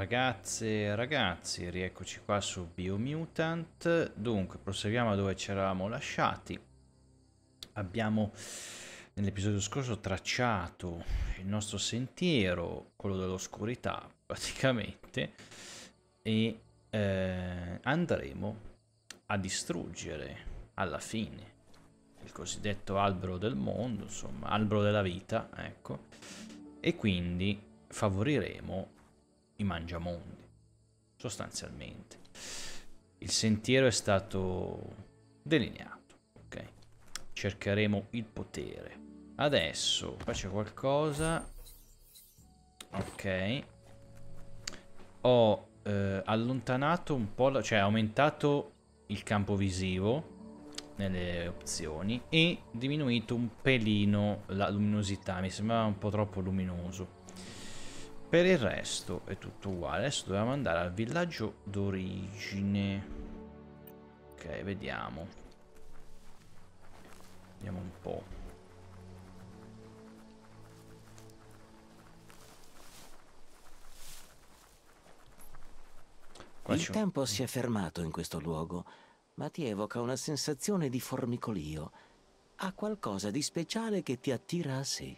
Ragazze e ragazzi, rieccoci qua su Biomutant. Dunque, proseguiamo dove ci eravamo lasciati. Abbiamo nell'episodio scorso tracciato il nostro sentiero, quello dell'oscurità praticamente, e andremo a distruggere alla fine il cosiddetto albero del mondo, insomma, albero della vita, ecco, e quindi favoriremo i mangiamondi, sostanzialmente. Il sentiero è stato delineato, ok? Cercheremo il potere. Adesso qua c'è qualcosa. Ok. Ho allontanato un po', cioè aumentato il campo visivo nelle opzioni e diminuito un pelino la luminosità, mi sembrava un po' troppo luminoso. Per il resto è tutto uguale. Adesso dobbiamo andare al villaggio d'origine. Ok, vediamo. Vediamo un po'. Qua Il tempo si è fermato in questo luogo, ma ti evoca una sensazione di formicolio. Ha qualcosa di speciale che ti attira a sé.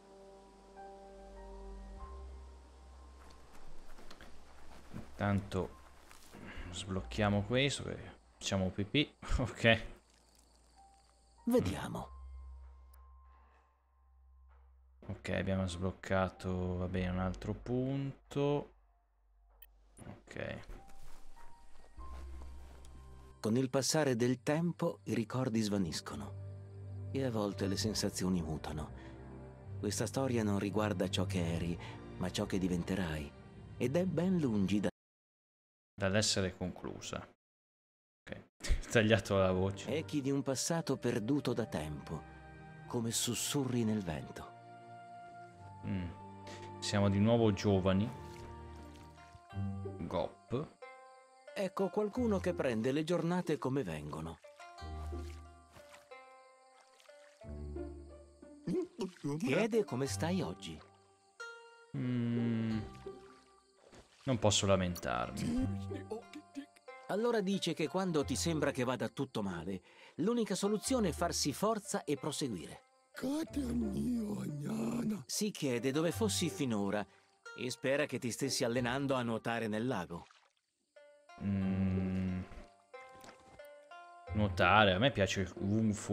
Intanto sblocchiamo questo. Facciamo pipì. Ok. Vediamo. Ok, abbiamo sbloccato, va bene, un altro punto. Ok. Con il passare del tempo i ricordi svaniscono e a volte le sensazioni mutano. Questa storia non riguarda ciò che eri, ma ciò che diventerai. Ed è ben lungi Dall'essere conclusa. Ok. Tagliato la voce. echi di un passato perduto da tempo, come sussurri nel vento. Siamo di nuovo giovani. Gop. Ecco qualcuno che prende le giornate come vengono. Chiede come stai oggi. Non posso lamentarmi. Allora dice che quando ti sembra che vada tutto male, l'unica soluzione è farsi forza e proseguire. Si chiede dove fossi finora e spera che ti stessi allenando a nuotare nel lago. Nuotare, a me piace il Kung Fu.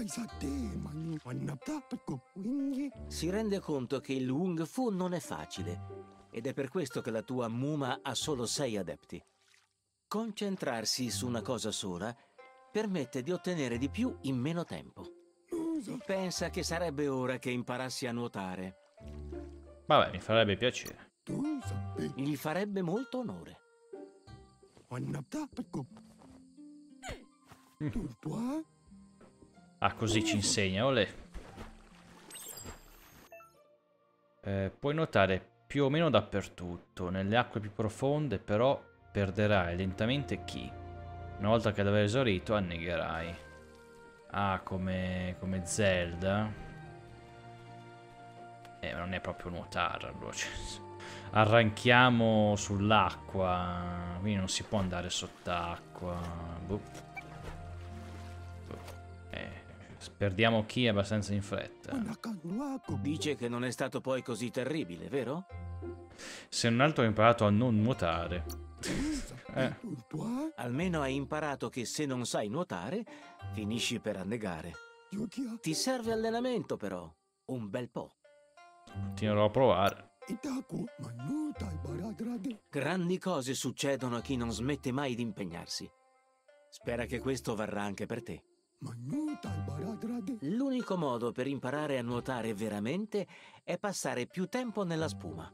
Si rende conto che il Wung Fu non è facile ed è per questo che la tua Muma ha solo 6 adepti. Concentrarsi su una cosa sola permette di ottenere di più in meno tempo. Pensa che sarebbe ora che imparassi a nuotare. Vabbè, mi farebbe piacere. Gli farebbe molto onore. Ah, così ci insegna, olè. Puoi nuotare più o meno dappertutto. Nelle acque più profonde, però, perderai lentamente chi. Una volta che l'avrei esaurito, annegherai. Ah, come Zelda. Non è proprio nuotare, allora. Cioè, arranchiamo sull'acqua. Quindi non si può andare sott'acqua. Boh. Perdiamo chi abbastanza in fretta. Dice che non è stato poi così terribile, vero? Se non altro ho imparato a non nuotare. Almeno hai imparato che se non sai nuotare, finisci per annegare. Ti serve allenamento però, un bel po'. Continuerò a provare. Grandi cose succedono a chi non smette mai di impegnarsi. Spera che questo varrà anche per te. L'unico modo per imparare a nuotare veramente è passare più tempo nella spuma.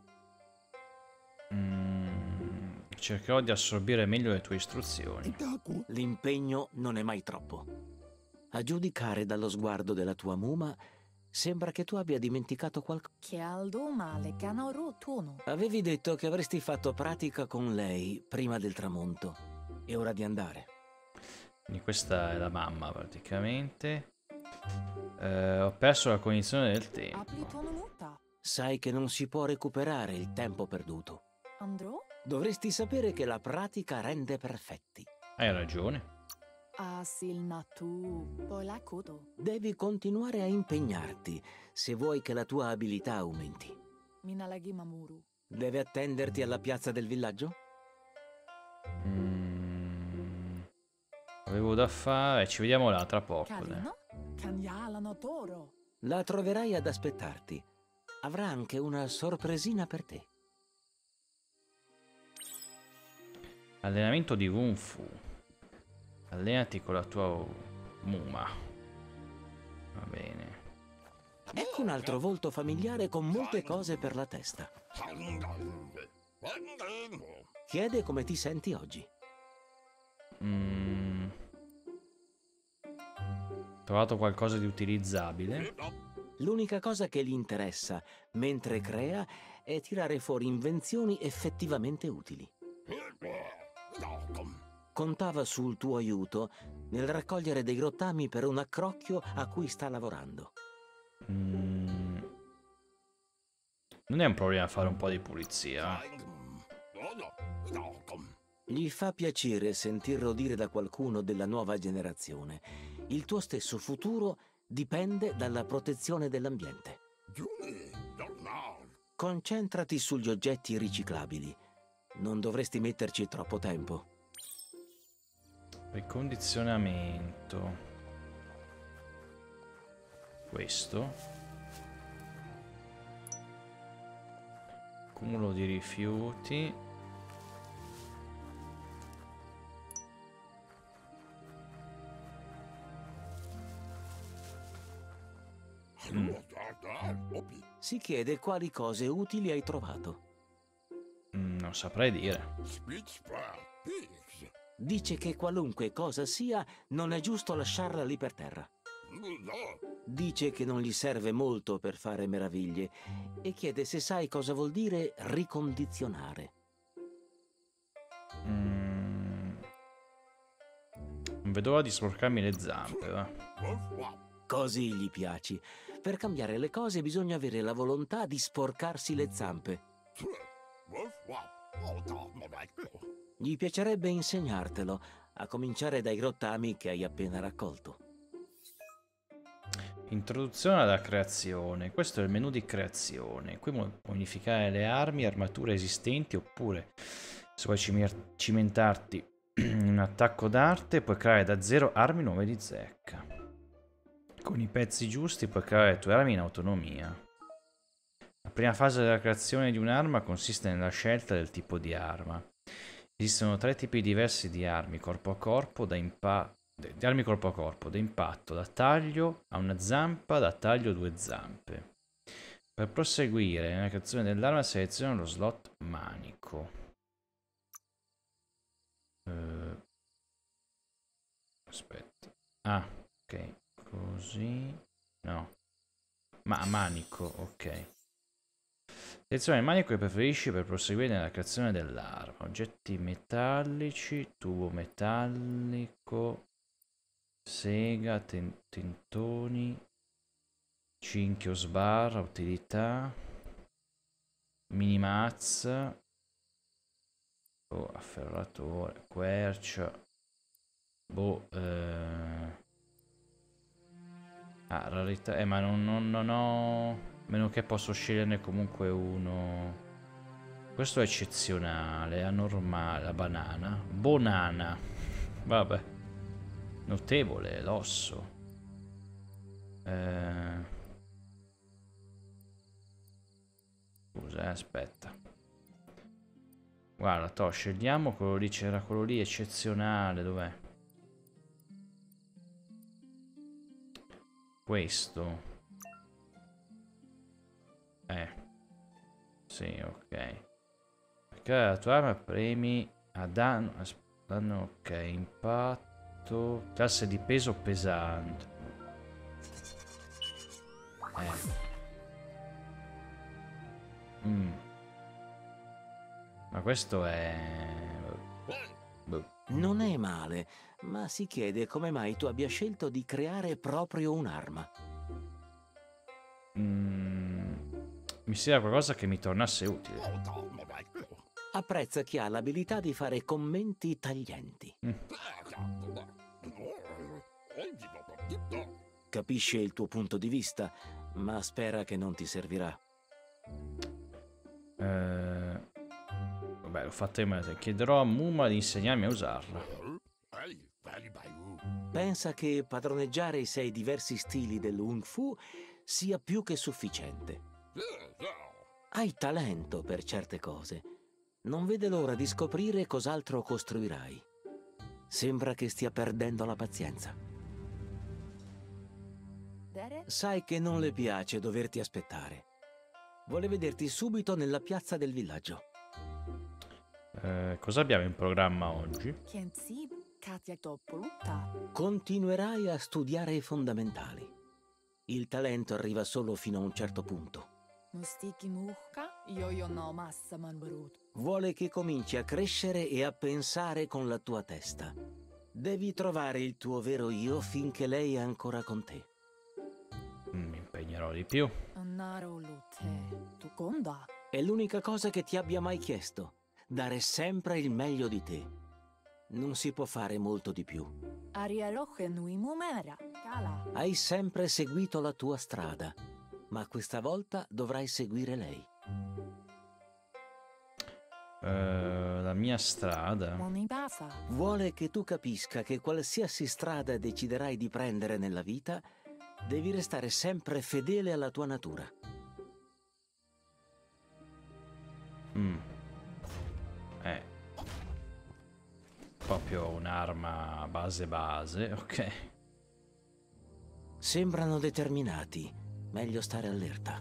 Cercherò di assorbire meglio le tue istruzioni. L'impegno non è mai troppo. A giudicare dallo sguardo della tua Muma, sembra che tu abbia dimenticato qualcosa. Avevi detto che avresti fatto pratica con lei prima del tramonto. È ora di andare. Quindi questa è la mamma praticamente. Ho perso la cognizione del tempo. Sai che non si può recuperare il tempo perduto. Dovresti sapere che la pratica rende perfetti. Hai ragione. Asil natu polakuto. Devi continuare a impegnarti se vuoi che la tua abilità aumenti. Minalagi mamuru. Deve attenderti alla piazza del villaggio? Avevo da fare. Ci vediamo là tra poco. Carino? Cagnalano toro. La troverai ad aspettarti. Avrà anche una sorpresina per te. Allenamento di Wung Fu. Allenati con la tua Muma. Va bene. Ecco un altro volto familiare con molte cose per la testa. Chiede come ti senti oggi. Trovato qualcosa di utilizzabile. L'unica cosa che gli interessa mentre crea è tirare fuori invenzioni effettivamente utili. Contava sul tuo aiuto nel raccogliere dei rottami per un accrocchio a cui sta lavorando. Non è un problema fare un po' di pulizia. Gli fa piacere sentirlo dire da qualcuno della nuova generazione. Il tuo stesso futuro dipende dalla protezione dell'ambiente. Concentrati sugli oggetti riciclabili. Non dovresti metterci troppo tempo. Ricondizionamento. Questo. Cumulo di rifiuti. Si chiede quali cose utili hai trovato. Non saprei dire. Dice che qualunque cosa sia, non è giusto lasciarla lì per terra. Dice che non gli serve molto per fare meraviglie e chiede se sai cosa vuol dire ricondizionare. Non vedo l'ora di sporcarmi le zampe, va. Così gli piaci. Per cambiare le cose bisogna avere la volontà di sporcarsi le zampe. Gli piacerebbe insegnartelo, a cominciare dai rottami che hai appena raccolto. Introduzione alla creazione. Questo è il menu di creazione. Qui puoi modificare le armi e armature esistenti, oppure se vuoi cimentarti in un attacco d'arte puoi creare da zero armi nuove di zecca. Con i pezzi giusti puoi creare le tue armi in autonomia. La prima fase della creazione di un'arma consiste nella scelta del tipo di arma. Esistono 3 tipi diversi di armi corpo a corpo, da impatto, da taglio a una zampa, da taglio a 2 zampe. Per proseguire nella creazione dell'arma seleziona lo slot manico. Aspetta. Ah, ok. Così. No. Manico, ok. Seleziona il manico che preferisci per proseguire nella creazione dell'arma. Oggetti metallici, tubo metallico, sega, tentoni, cinchio, sbarra, utilità, minimazza, afferratore, quercia, rarità, ma non ho... Meno che posso sceglierne comunque uno. Questo è eccezionale, anormale, la banana. Bonana. Vabbè. Notevole, l'osso. Scusa, aspetta. Guarda, scegliamo quello lì, c'era quello lì eccezionale, dov'è? Questo. Sì, ok. Perché la tua arma premi a danno, ok, impatto, classe di peso pesante. Ma questo è... Non è male, ma si chiede come mai tu abbia scelto di creare proprio un'arma. Mi serve qualcosa che mi tornasse utile. Apprezza chi ha l'abilità di fare commenti taglienti. Capisce il tuo punto di vista, ma spera che non ti servirà. Vabbè, l'ho fatto in mezzo. Chiederò a Muma di insegnarmi a usarla. Pensa che padroneggiare i 6 diversi stili del Wung Fu sia più che sufficiente. Hai talento per certe cose. Non vede l'ora di scoprire cos'altro costruirai. Sembra che stia perdendo la pazienza. Sai che non le piace doverti aspettare. Vuole vederti subito nella piazza del villaggio. Cosa abbiamo in programma oggi? Kentsib Katya Topoluta. Continuerai a studiare i fondamentali. Il talento arriva solo fino a un certo punto. Mustiki Muhka, yo no massa manbarut. Vuole che cominci a crescere e a pensare con la tua testa. Devi trovare il tuo vero io finché lei è ancora con te. Mi impegnerò di più. Naro lute. Tu conda. È l'unica cosa che ti abbia mai chiesto. Dare sempre il meglio di te. Non si può fare molto di più. Aria roche nui mumera. Kala. Hai sempre seguito la tua strada, ma questa volta dovrai seguire lei. La mia strada. Monibasa. Vuole che tu capisca che qualsiasi strada deciderai di prendere nella vita, devi restare sempre fedele alla tua natura. Proprio un'arma base, ok. Sembrano determinati. Meglio stare allerta.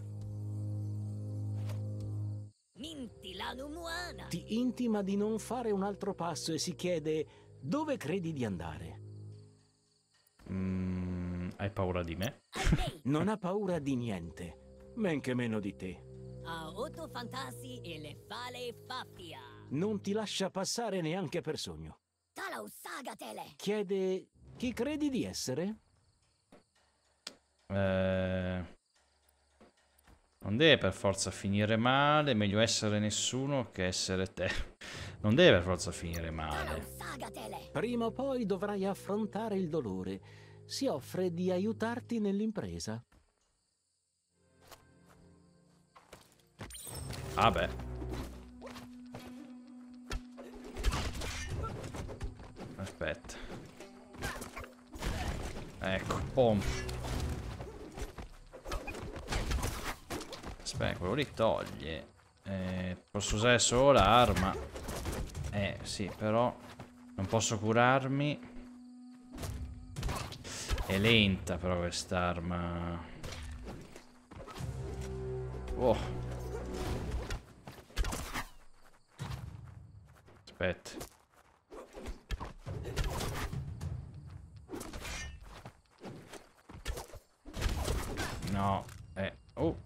Ti intima di non fare un altro passo e si chiede dove credi di andare. Hai paura di me? Non ha paura di niente, men che meno di te. Non ti lascia passare neanche per sogno. Chiede chi credi di essere? Non deve per forza finire male, meglio essere nessuno che essere te. Non deve per forza finire male. Prima o poi dovrai affrontare il dolore. Si offre di aiutarti nell'impresa. Ah beh. Aspetta. Ecco, pom. Aspetta, quello li toglie. Posso usare solo l'arma. Sì, però non posso curarmi. È lenta però quest'arma. Oh. Aspetta. No. Oh.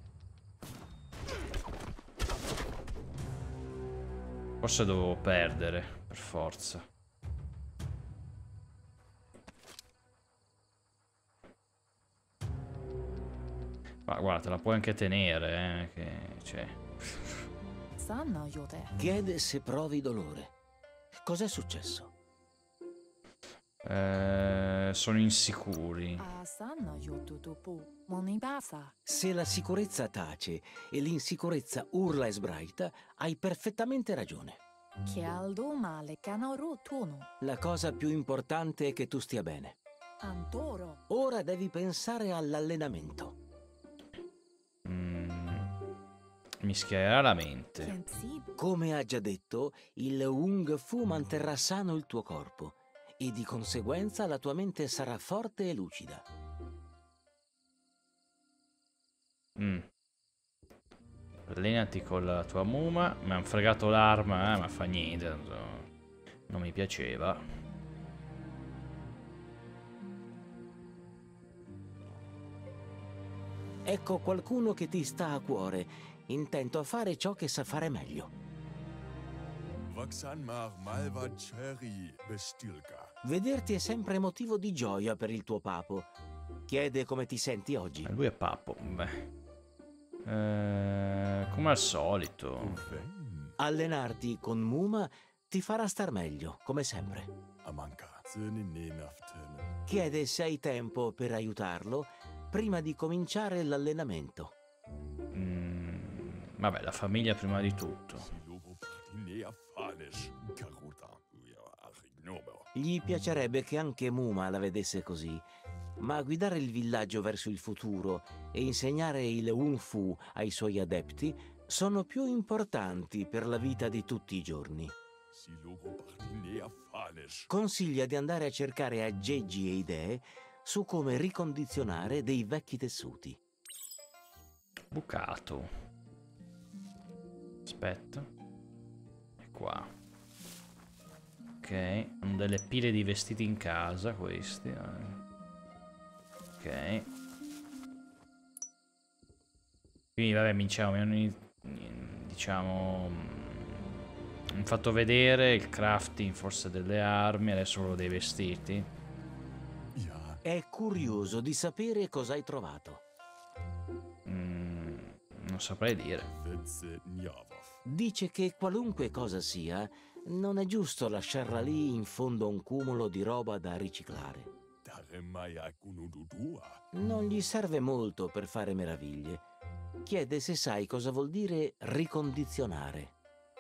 Forse dovevo perdere, per forza. Ma guarda, te la puoi anche tenere, che c'è. Sanna yote. Chiede se provi dolore. Cos'è successo? Sono insicuri. Sanna yotutupu. Monibasa. Se la sicurezza tace e l'insicurezza urla e sbraita, hai perfettamente ragione. Che aldo male canaru tuno. La cosa più importante è che tu stia bene. Antoro. Ora devi pensare all'allenamento. Mi schiarirà la mente. Kentsib. Come ha già detto, il Wung Fu manterrà sano il tuo corpo e di conseguenza la tua mente sarà forte e lucida. Allenati con la tua Muma. Mi hanno fregato l'arma, ma fa niente. Non mi piaceva. Ecco qualcuno che ti sta a cuore, intento a fare ciò che sa fare meglio. Vederti è sempre motivo di gioia per il tuo papo. Chiede come ti senti oggi. Lui è pappo. Beh. Come al solito. Allenarti con Muma ti farà star meglio, come sempre. Amanka, zeni nenaftene. Chiede se hai tempo per aiutarlo prima di cominciare l'allenamento. Vabbè, la famiglia prima di tutto. Silogo partinea fanes. Karuta. Ignoro. Gli piacerebbe che anche Muma la vedesse così, ma guidare il villaggio verso il futuro e insegnare il Wung Fu ai suoi adepti sono più importanti per la vita di tutti i giorni. Silogo partinea fanes. Consiglia di andare a cercare aggeggi e idee su come ricondizionare dei vecchi tessuti. Bucato. Aspetta. E qua. Ok. Hanno delle pile di vestiti in casa questi. Ok. Quindi vabbè, diciamo... Mi hanno fatto vedere il crafting forse delle armi, adesso quello dei vestiti. Ja, È curioso di sapere cosa hai trovato. Non saprei dire. Vetze Njavov. Dice che qualunque cosa sia, non è giusto lasciarla lì in fondo a un cumulo di roba da riciclare. Daremaya kunududua. Non gli serve molto per fare meraviglie. Chiede se sai cosa vuol dire ricondizionare.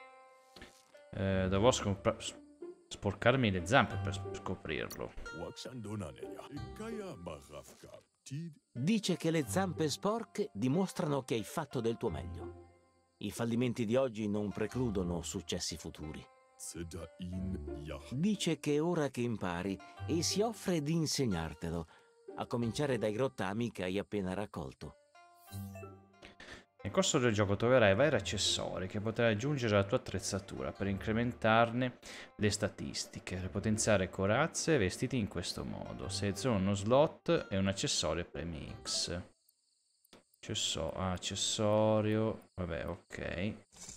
Dovrò sporcarmi le zampe per scoprirlo. Waxandonaneya. Ikaya Maravka. Tid. Dice che le zampe sporche dimostrano che hai fatto del tuo meglio. I fallimenti di oggi non precludono successi futuri. Zeda in Yach. Dice che è ora che impari e si offre di insegnartelo, a cominciare dai rottami che hai appena raccolto. Nel corso del gioco troverai vari accessori che potrai aggiungere alla tua attrezzatura per incrementarne le statistiche, per potenziare corazze e vestiti in questo modo. Seleziona uno slot e un accessorio premi X. Accessorio, vabbè, ok.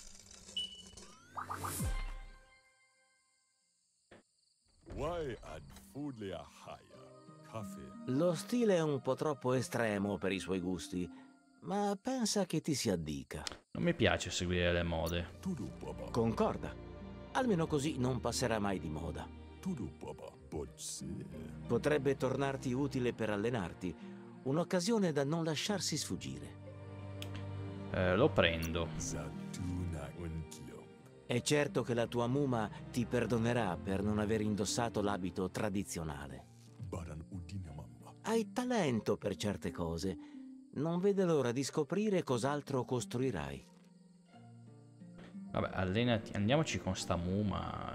Why ad fudlea haya. Caffè. Lo stile è un po' troppo estremo per i suoi gusti, ma pensa che ti si addica. Non mi piace seguire le mode. Tudu baba. Concorda. Almeno così non passerà mai di moda. Tudu baba. Bozze. Potrebbe tornarti utile per allenarti, un'occasione da non lasciarsi sfuggire. Lo prendo. Zatuna untlum. È certo che la tua Muma ti perdonerà per non aver indossato l'abito tradizionale. Baran udina mamma. Hai talento per certe cose. Non vede l'ora di scoprire cos'altro costruirai. Vabbè, allenati. Andiamoci con sta Muma.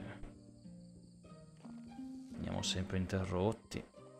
Andiamo sempre interrotti.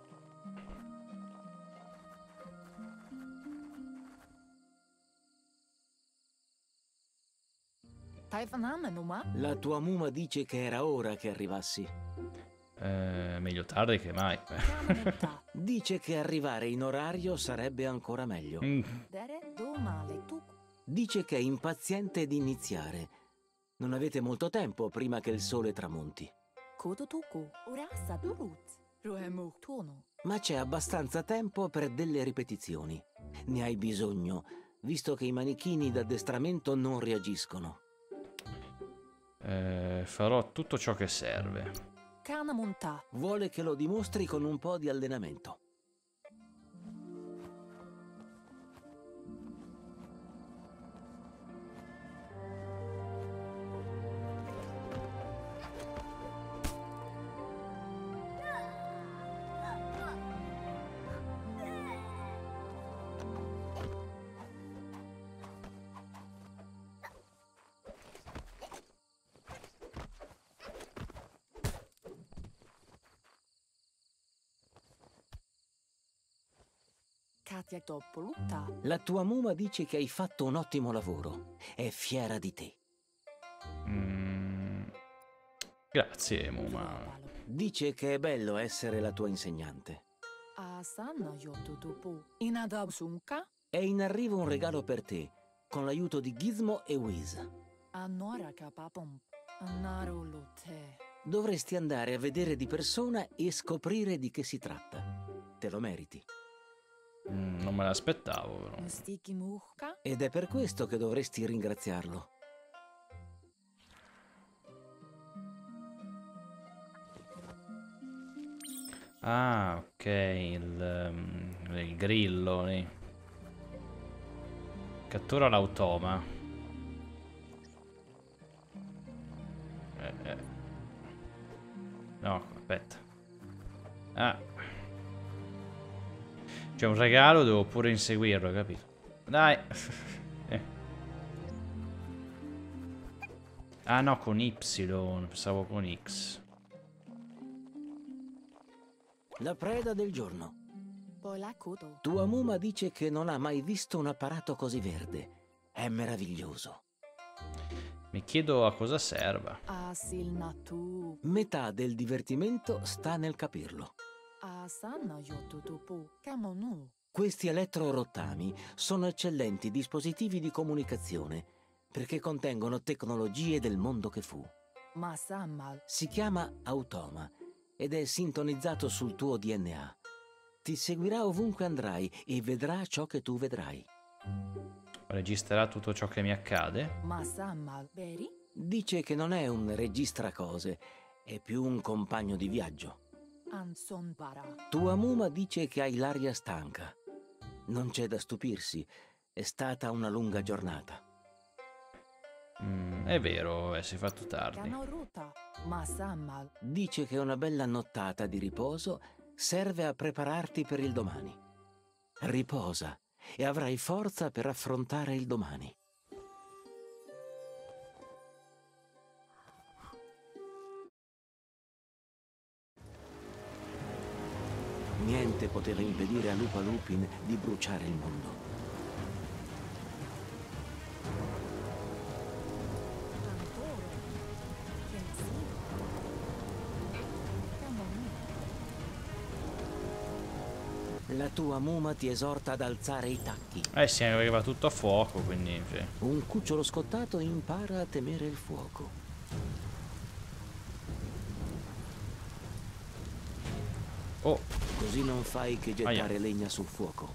Taifaname Numa? La tua Muma dice che era ora che arrivassi. Meglio tardi che mai. Chiamata. Dice che arrivare in orario sarebbe ancora meglio. Dere do male tu. Dice che è impaziente di iniziare. Non avete molto tempo prima che il sole tramonti. Kodo tuku. Urasa durut. Roemu tono. Ma c'è abbastanza tempo per delle ripetizioni. Ne hai bisogno, visto che i manichini d'addestramento non reagiscono. Farò tutto ciò che serve. Kana monta. Vuole che lo dimostri con un po' di allenamento. Katia doppolutta. La tua Muma dice che hai fatto un ottimo lavoro. È fiera di te. Grazie, Muma. Dice che è bello essere la tua insegnante. Asana yotutupu. Inadab sunka. È in arrivo un regalo per te, con l'aiuto di Gizmo e Whiz. Anora kapapom. Narulute. Dovresti andare a vedere di persona e scoprire di che si tratta. Te lo meriti. Non me l'aspettavo, però. Stiki muhka. Ed è per questo che dovresti ringraziarlo. Ah, ok, il grillo lì. Cattura l'automa. No, aspetta. Ah. C'è un regalo, devo pure inseguirlo, capito? Dai. Ah no, con Y, pensavo con X. La preda del giorno. Polacudo. Tua Muma dice che non ha mai visto un apparato così verde. È meraviglioso. Mi chiedo a cosa serva. Asilnatu. Metà del divertimento sta nel capirlo. Asana yotutupu. Kamonu. Questi elettrorottami sono eccellenti dispositivi di comunicazione perché contengono tecnologie del mondo che fu. Masamal. Si chiama Automa ed è sintonizzato sul tuo DNA. Ti seguirà ovunque andrai e vedrà ciò che tu vedrai. Registrerà tutto ciò che mi accade? Masamal. Beri. Dice che non è un registracose, è più un compagno di viaggio. Anson bara. Tua Muma dice che hai l'aria stanca. Non c'è da stupirsi, è stata una lunga giornata. È vero, si è fatto tardi. Kanoruta. Masamal. Dice che una bella nottata di riposo serve a prepararti per il domani. Riposa e avrai forza per affrontare il domani. Niente poteva impedire a Lupa Lupin di bruciare il mondo. Cantoro. Kensino. Kamonu. La tua Muma ti esorta ad alzare i tacchi. Sì, arriva tutto a fuoco, quindi... Sì. Un cucciolo scottato impara a temere il fuoco. Oh, Così non fai che gettare legna sul fuoco.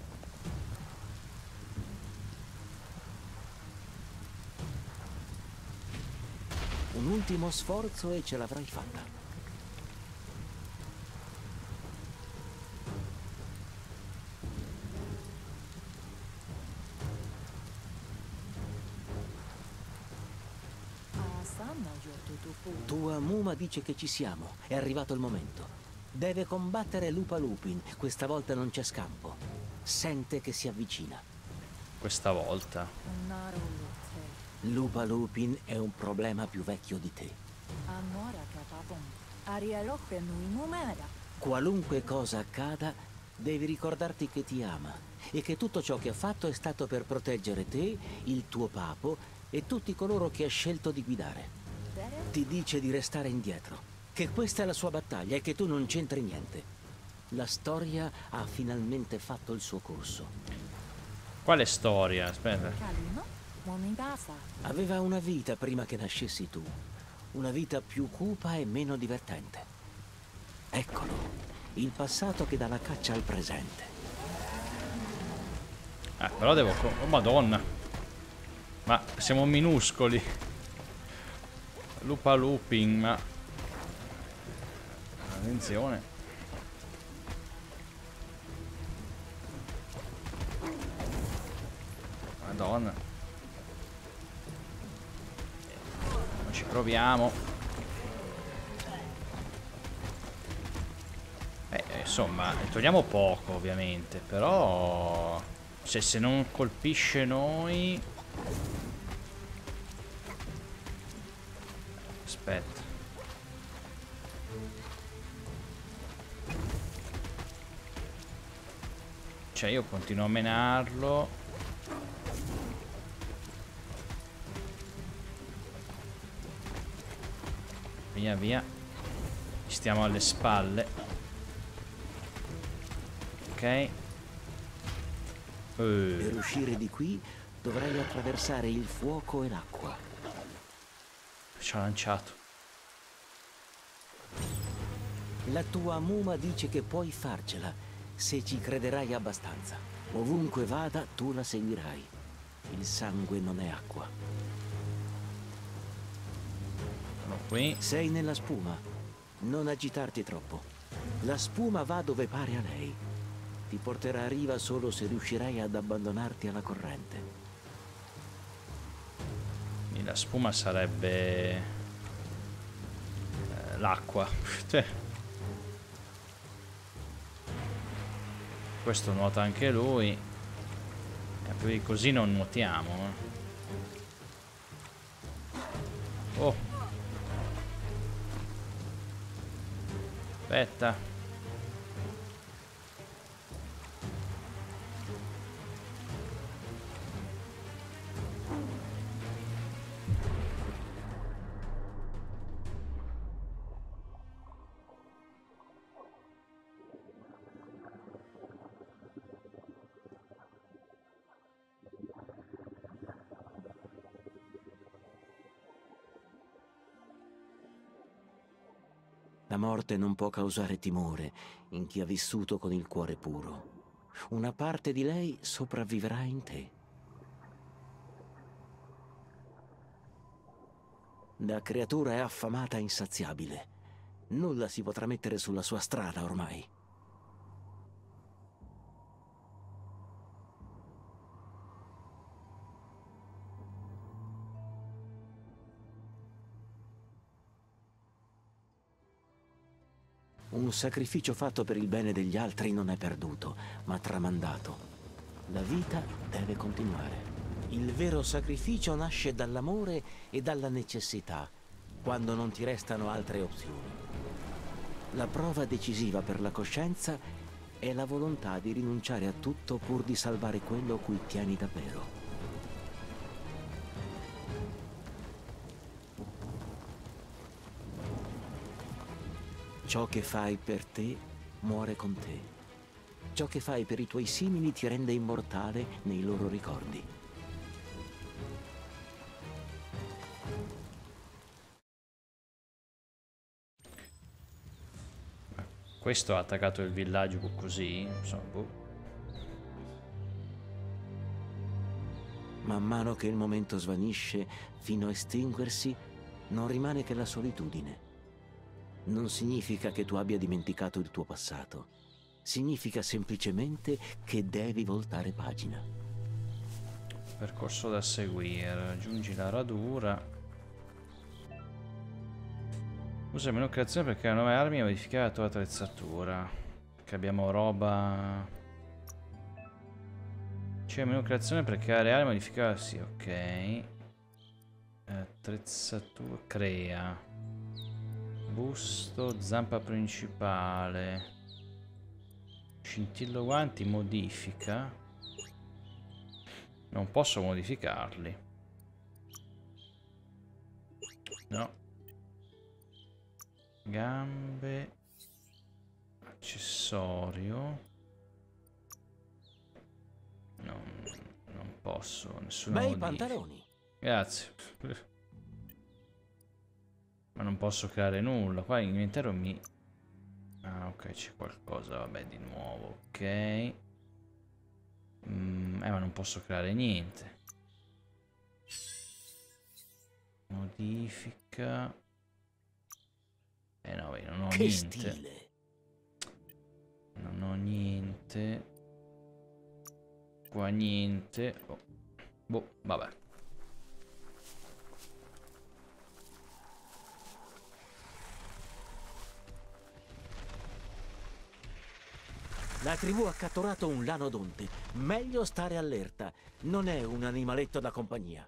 Un ultimo sforzo e ce l'avrai fatta. Asana yotutupu. Tua Muma dice che ci siamo, è arrivato il momento. Deve combattere Lupa Lupin, questa volta non c'è scampo. Sente che si avvicina. questa volta. Narulute. Lupa Lupin è un problema più vecchio di te. Anora kapapon. Arieloche nui numera. Qualunque cosa accada, devi ricordarti che ti ama e che tutto ciò che ha fatto è stato per proteggere te, il tuo papo e tutti coloro che ha scelto di guidare. Bere. Ti dice di restare indietro, che questa è la sua battaglia e che tu non c'entri niente. La storia ha finalmente fatto il suo corso. Quale storia? Aspetta. Kalino. Monidasa. Aveva una vita prima che nascessi tu, una vita più cupa e meno divertente. Eccolo, il passato che dà la caccia al presente. Però devo... Oh, Madonna. Ma siamo minuscoli. Lupa Lupin, ma... Attenzione. Madonna. Non ci proviamo. Insomma, togliamo poco ovviamente, però... Cioè, se non colpisce noi... Aspetta. Cioè, io continuo a menarlo. Via via. Ci stiamo alle spalle. Ok. Per uscire di qui dovrai attraversare il fuoco e l'acqua. Ci ha lanciato. La tua Muma dice che puoi farcela se ci crederai abbastanza. Ovunque vada, tu la seguirai. Il sangue non è acqua. Sono qui. Sei nella spuma. Non agitarti troppo. La spuma va dove pare a lei. Ti porterà a riva solo se riuscirai ad abbandonarti alla corrente. Quindi la spuma sarebbe l'acqua. Cioè, questo nuota anche lui. E così non nuotiamo. Oh. Aspetta. La morte non può causare timore in chi ha vissuto con il cuore puro. Una parte di lei sopravviverà in te. La creatura è affamata e insaziabile. Nulla si potrà mettere sulla sua strada ormai. Un sacrificio fatto per il bene degli altri non è perduto, ma tramandato. La vita deve continuare. Il vero sacrificio nasce dall'amore e dalla necessità, quando non ti restano altre opzioni. La prova decisiva per la coscienza è la volontà di rinunciare a tutto pur di salvare quello a cui tieni davvero. Ciò che fai per te muore con te. Ciò che fai per i tuoi simili ti rende immortale nei loro ricordi. Questo ha attaccato il villaggio così, insomma, boh. Man mano che il momento svanisce fino a estinguersi, non rimane che la solitudine. Non significa che tu abbia dimenticato il tuo passato. Significa semplicemente che devi voltare pagina. Percorso da seguire. Raggiungi la radura. Usa il menu creazione per creare nuove armi e modificare la tua attrezzatura. Che abbiamo roba. C'è il menu creazione per creare armi e modificare. Sì, ok. Attrezzatura. Crea. Busto, zampa principale. Scintilla guanti, modifica. Non posso modificarli. No. Gambe. Accessorio. Non posso. Nessuna Bei modifica. pantaloni. Grazie. Ma non posso creare nulla. Qua l'inventario mi... Ah, ok, c'è qualcosa, vabbè, di nuovo. Ok. Ma non posso creare niente. Modifica. No, non ho Che niente. stile! Non ho niente. Qua niente. Oh. Boh, vabbè. La tribù ha catturato un lanodonte. Meglio stare allerta. Non è un animaletto da compagnia.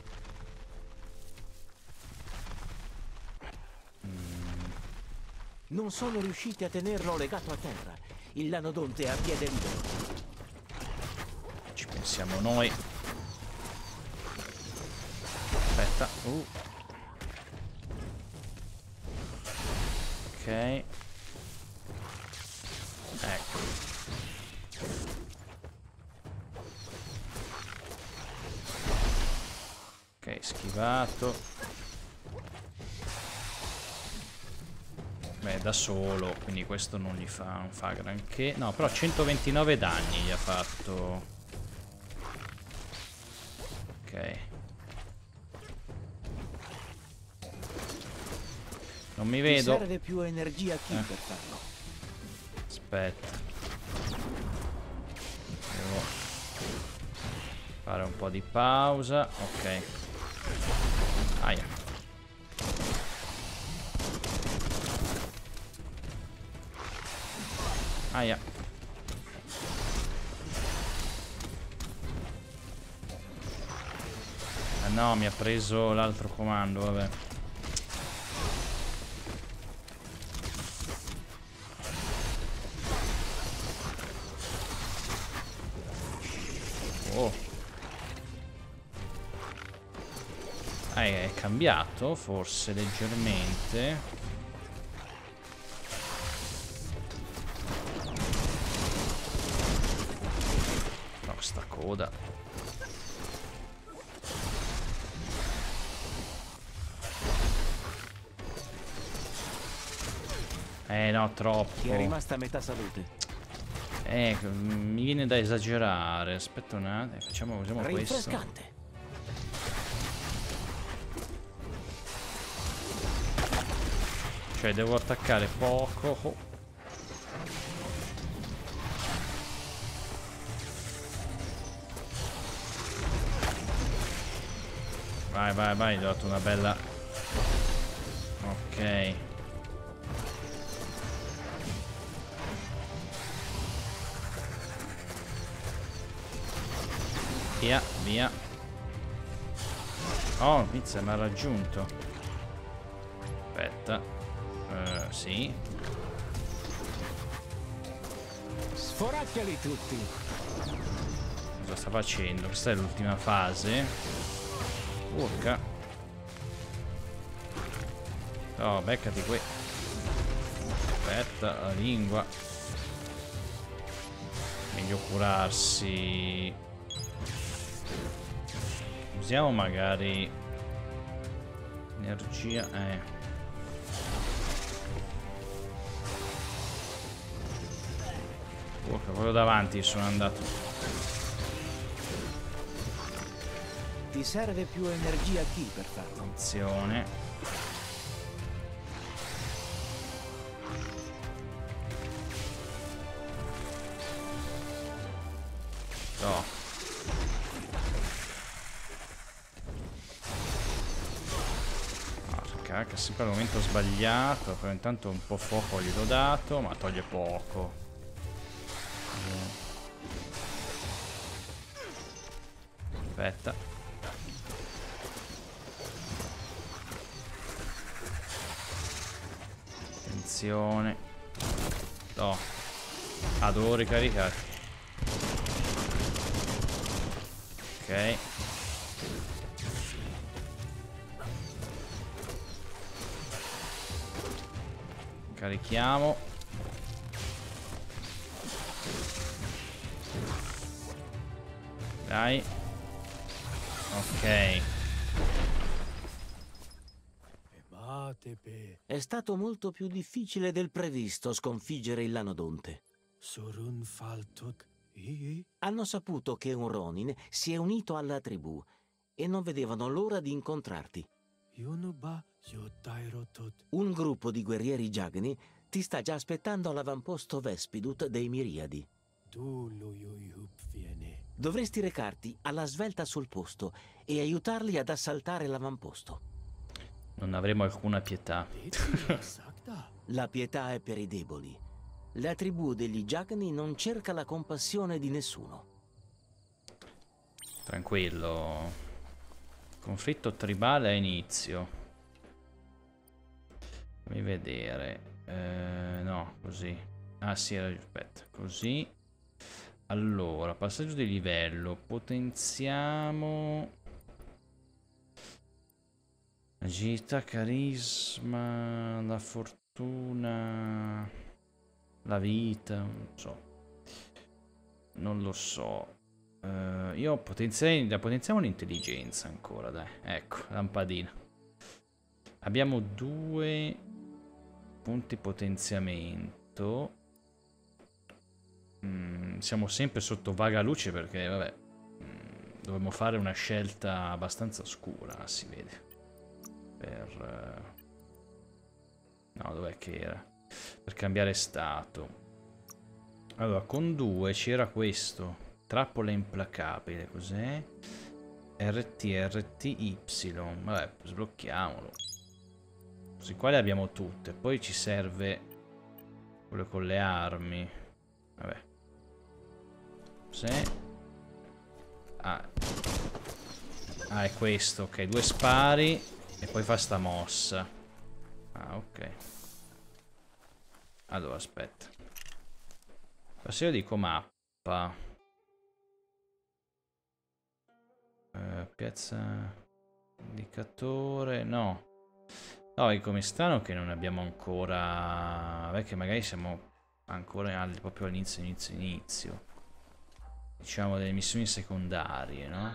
Non sono riusciti a tenerlo legato a terra. Il lanodonte è a piede libero. Ci pensiamo noi. Aspetta. Ok. Ecco. Ok, schivato. Beh, da solo, quindi questo non gli fa, non fa granché. No, però 129 danni gli ha fatto. Ok. Non mi vedo. Ti serve più energia chi per farlo. aspetta. Devo fare un po' di pausa. Ok. Aia. Aia. Ah no, mi ha preso l'altro comando, vabbè. Oh. È cambiato, forse, leggermente. No, sta coda. No, troppo. Ti è rimasta a metà salute. Mi viene da esagerare. Aspetta un attimo. Usiamo questo. Rinfrescante. Cioè, devo attaccare poco. Oh. Vai, vai, vai. Gli ho dato una bella. Ok. Via, via. Oh, pizza mi ha raggiunto. Aspetta. Sì. Sforacchiali tutti. Cosa sta facendo? Questa è l'ultima fase. Urca. Oh, beccati qui. Aspetta, la lingua. Meglio curarsi. Usiamo magari energia. Urca, quello davanti sono andato. Ti serve più energia chi per farlo? Attenzione. No. Porca, sempre al momento sbagliato. Però intanto un po' fuoco gliel'ho dato, ma toglie poco. Aspetta. Attenzione. No. Devo ricaricare. Ok. Carichiamo. Dai. Ok. È stato molto più difficile del previsto sconfiggere il Lanodonte. Hanno saputo che un Ronin si è unito alla tribù e non vedevano l'ora di incontrarti. Un gruppo di guerrieri Jagni ti sta già aspettando all'avamposto Vespidut dei Miriadi. Dovresti recarti alla svelta sul posto e aiutarli ad assaltare l'avamposto. Non avremo alcuna pietà. La pietà è per i deboli. La tribù degli Jagni non cerca la compassione di nessuno. Tranquillo. Conflitto tribale a inizio. Fammi vedere. No, così. Ah sì, aspetta. Così. Allora, passaggio di livello. Potenziamo... agilità, carisma, la fortuna, la vita, non so. Non lo so. Io potenziamo l'intelligenza ancora, dai. Ecco, lampadina. Abbiamo 2 punti potenziamento. Siamo sempre sotto vaga luce perché, vabbè, dovremmo fare una scelta abbastanza scura, si vede. No, dov'è che era? Per cambiare stato. Allora, con 2 c'era questo. Trappola implacabile, cos'è? RTRTY. Vabbè, sblocchiamolo. Così qua le abbiamo tutte. Poi ci serve quello con le armi. Vabbè. Cos'è? Ah, è questo, ok. 2 spari e poi fa sta mossa. Ah, ok. Allora, aspetta. Se io dico mappa. Piazza indicatore, no. No, è come strano che non abbiamo ancora. Vabbè, che magari siamo ancora proprio all'inizio. Diciamo delle missioni secondarie, no?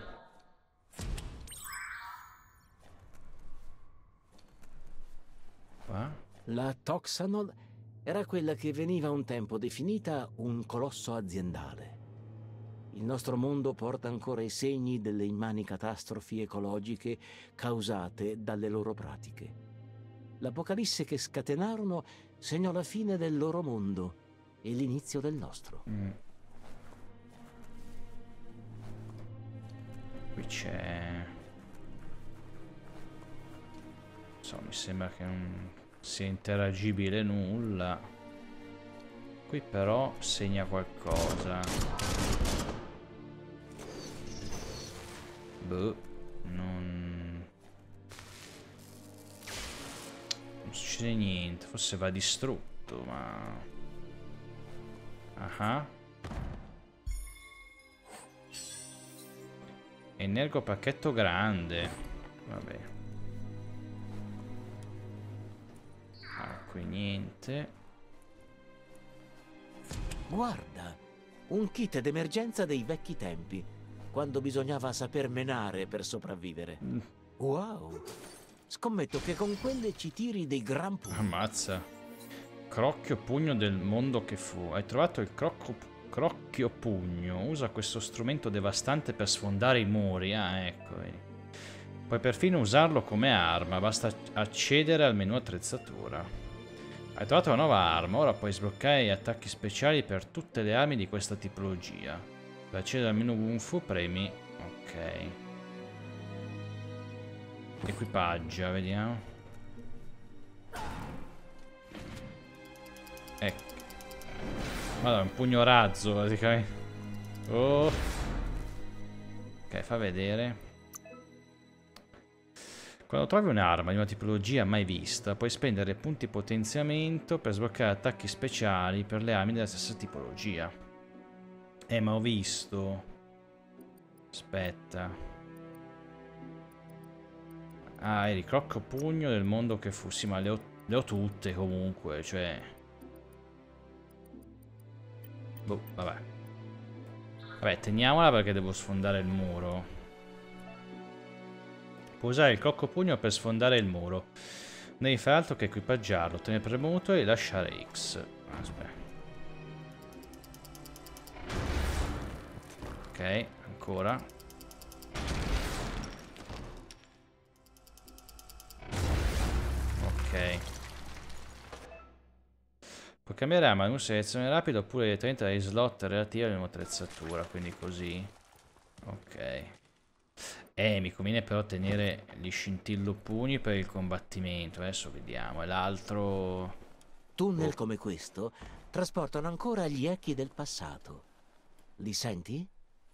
Qua? La Toxanol era quella che veniva un tempo definita un colosso aziendale. Il nostro mondo porta ancora i segni delle immani catastrofi ecologiche causate dalle loro pratiche. L'apocalisse che scatenarono segnò la fine del loro mondo e l'inizio del nostro. Qui c'è... Insomma, mi sembra che non sia interagibile nulla. Qui però segna qualcosa. Boh, non succede niente. Forse va distrutto, ma... Ah. Energo pacchetto grande. Vabbè. Ah, qui niente. Guarda, un kit d'emergenza dei vecchi tempi, quando bisognava saper menare per sopravvivere. Wow! Scommetto che con quelle ci tiri dei gran pugni. Ammazza. Crocchio pugno del mondo che fu. Hai trovato il crocchio pugno. Usa questo strumento devastante per sfondare i muri. Ah, ecco. Puoi perfino usarlo come arma. Basta accedere al menu attrezzatura. Hai trovato una nuova arma. Ora puoi sbloccare gli attacchi speciali per tutte le armi di questa tipologia. Per accedere al menu Kung Fu premi. Ok. Equipaggia, vediamo. Ecco. Guarda, un pugno razzo praticamente. Oh. Ok, fa vedere. Quando trovi un'arma di una tipologia mai vista, puoi spendere punti potenziamento per sbloccare attacchi speciali per le armi della stessa tipologia. Ma ho visto. Aspetta. Ah, eri crocco pugno del mondo che fu. Sì, ma le ho tutte comunque, cioè... Boh, vabbè. Vabbè, teniamola perché devo sfondare il muro. Puoi usare il crocco pugno per sfondare il muro. Non devi fare altro che equipaggiarlo, tenere premuto e lasciare X. Aspetta. Ok, ancora. Ok. Puoi cambiare arma in un selezione rapido oppure direttamente dai slot relativi all'attrezzatura, quindi così. Ok. Mi conviene però tenere gli scintillo pugni per il combattimento. Adesso vediamo. E l'altro... Tunnel come questo trasportano ancora gli echi del passato. Li senti?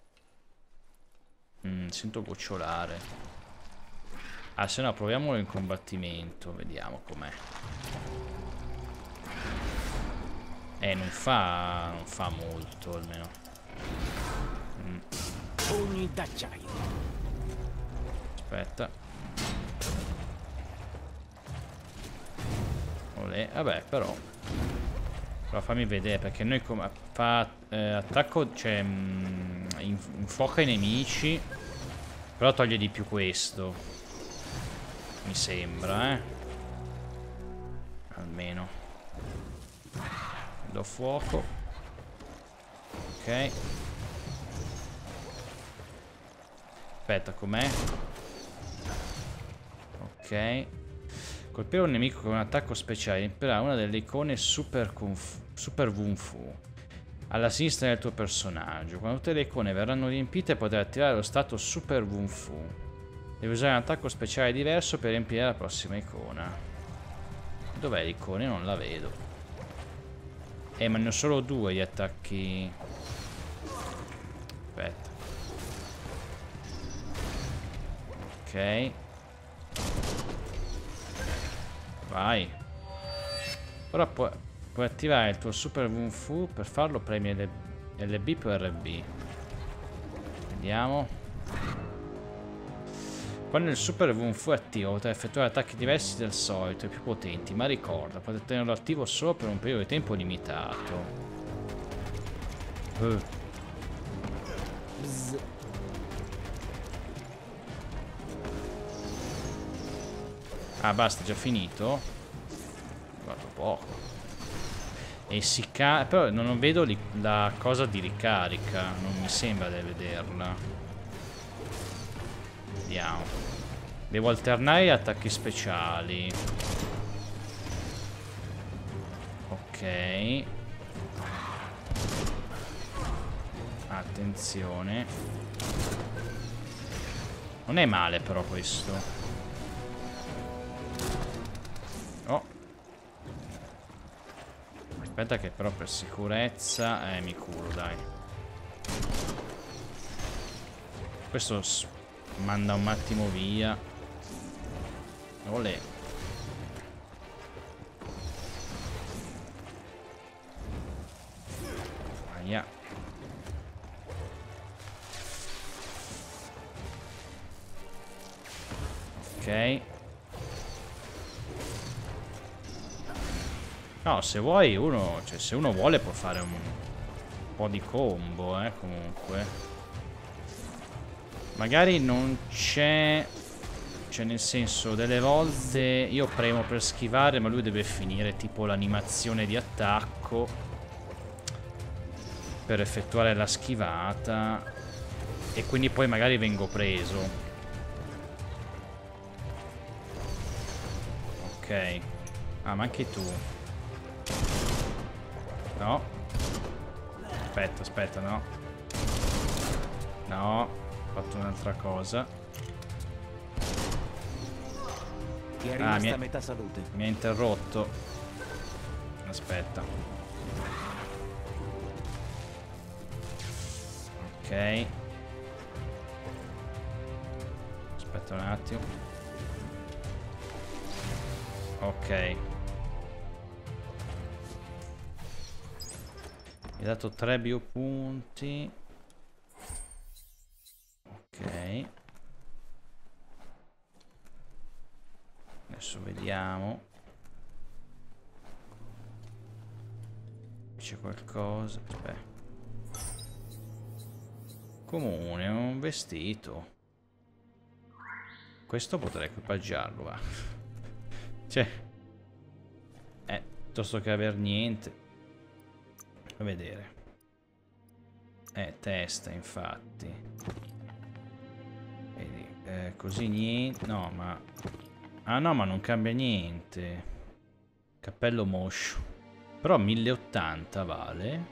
Sento gocciolare. Ah, se no, proviamolo in combattimento. Vediamo com'è. Non fa molto, almeno. Pugni d'acciaio. Aspetta. Olè. Vabbè, però fammi vedere, perché noi fa attacco, cioè infuoca i nemici, però toglie di più questo, mi sembra, almeno. Do fuoco. Ok. Aspetta, com'è? Ok. Colpire un nemico con un attacco speciale imparerà una delle icone Super Kung Fu. alla sinistra del tuo personaggio. Quando tutte le icone verranno riempite potrai attivare lo stato Super Wun Fu. Devi usare un attacco speciale diverso per riempire la prossima icona. Dov'è l'icona? Non la vedo. Ma ne ho solo 2 di attacchi. Aspetta. Ok. Vai. Ora puoi attivare il tuo Super Wun Fu. Per farlo premi LB o RB. Vediamo. Quando il Super Wun Fu è attivo potrai effettuare attacchi diversi del solito e più potenti, ma ricorda, potete tenerlo attivo solo per un periodo di tempo limitato. Ah, basta, è già finito? Guarda poco. E si però non vedo la cosa di ricarica, non mi sembra di vederla. Vediamo. Devo alternare gli attacchi speciali. Ok. Attenzione. Non è male però questo. Oh. Aspetta che però per sicurezza mi curo, dai. Questo manda un attimo via. Olè. Aia. Ok. No, se vuoi uno, cioè se uno vuole può fare un po' di combo, comunque. Magari non c'è, cioè nel senso, delle volte io premo per schivare, ma lui deve finire tipo l'animazione di attacco per effettuare la schivata e quindi poi magari vengo preso. Ok. Ah, ma anche tu. No. Aspetta, no. No, ho fatto un'altra cosa. Ti è rimasta a metà salute. Mi ha interrotto. Aspetta. Ok. Aspetta un attimo. Ok. Mi ha dato 3 biopunti. Ok. Adesso vediamo. C'è qualcosa. Aspetta. Comune, un vestito. Questo potrei equipaggiarlo, va. Cioè. Piuttosto che aver niente. A vedere. Testa, infatti. Vedi, così niente. No, ma... Ah no, ma non cambia niente. Cappello moscio. Però 1080 vale.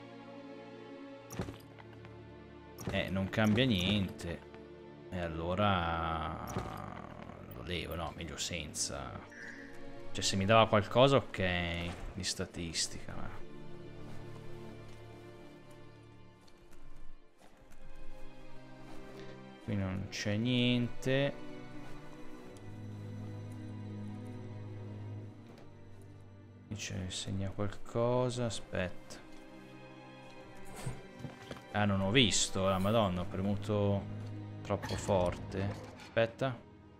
Non cambia niente. E allora... Lo levo, no, meglio senza. Cioè se mi dava qualcosa, ok. Di statistica, ma... Qui non c'è niente. Qui c'è, segna qualcosa. Aspetta. Ah, non ho visto. Ah, madonna, ho premuto troppo forte. Aspetta.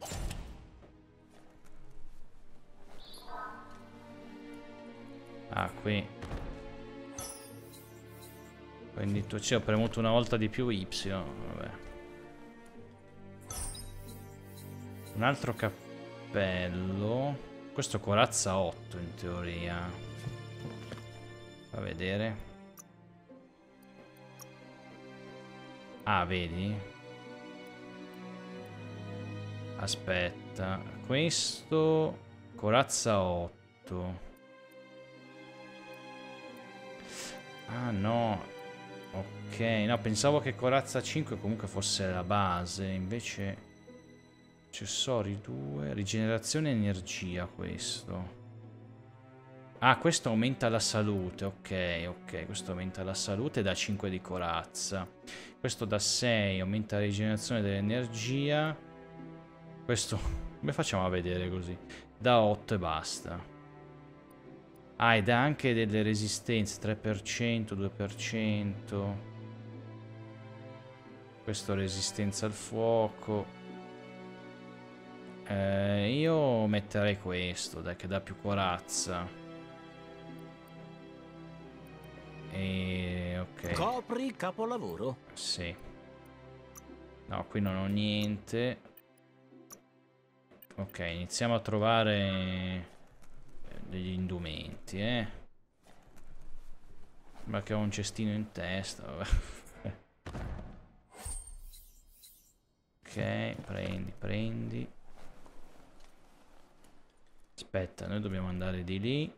Ah, qui. Quindi tu ci ho premuto una volta di più Y. Vabbè. Un altro cappello. Questo corazza 8 in teoria. Fa vedere. Ah, vedi? Aspetta. Questo corazza 8. Ah no. Ok, no, pensavo che corazza 5 comunque fosse la base, invece... Accessori 2, rigenerazione energia questo. Ah, questo aumenta la salute, ok, questo aumenta la salute e dà 5 di corazza. Questo da 6 aumenta la rigenerazione dell'energia. Questo, come facciamo a vedere così? Da 8 e basta. Ah, ed ha anche delle resistenze, 3%, 2%. Questo resistenza al fuoco. Io metterei questo, dai, che dà più corazza. E ok. Copri capolavoro. Sì. No, qui non ho niente. Ok, iniziamo a trovare degli indumenti, Sembra che ho un cestino in testa. Vabbè. Ok, prendi. Aspetta, noi dobbiamo andare di lì.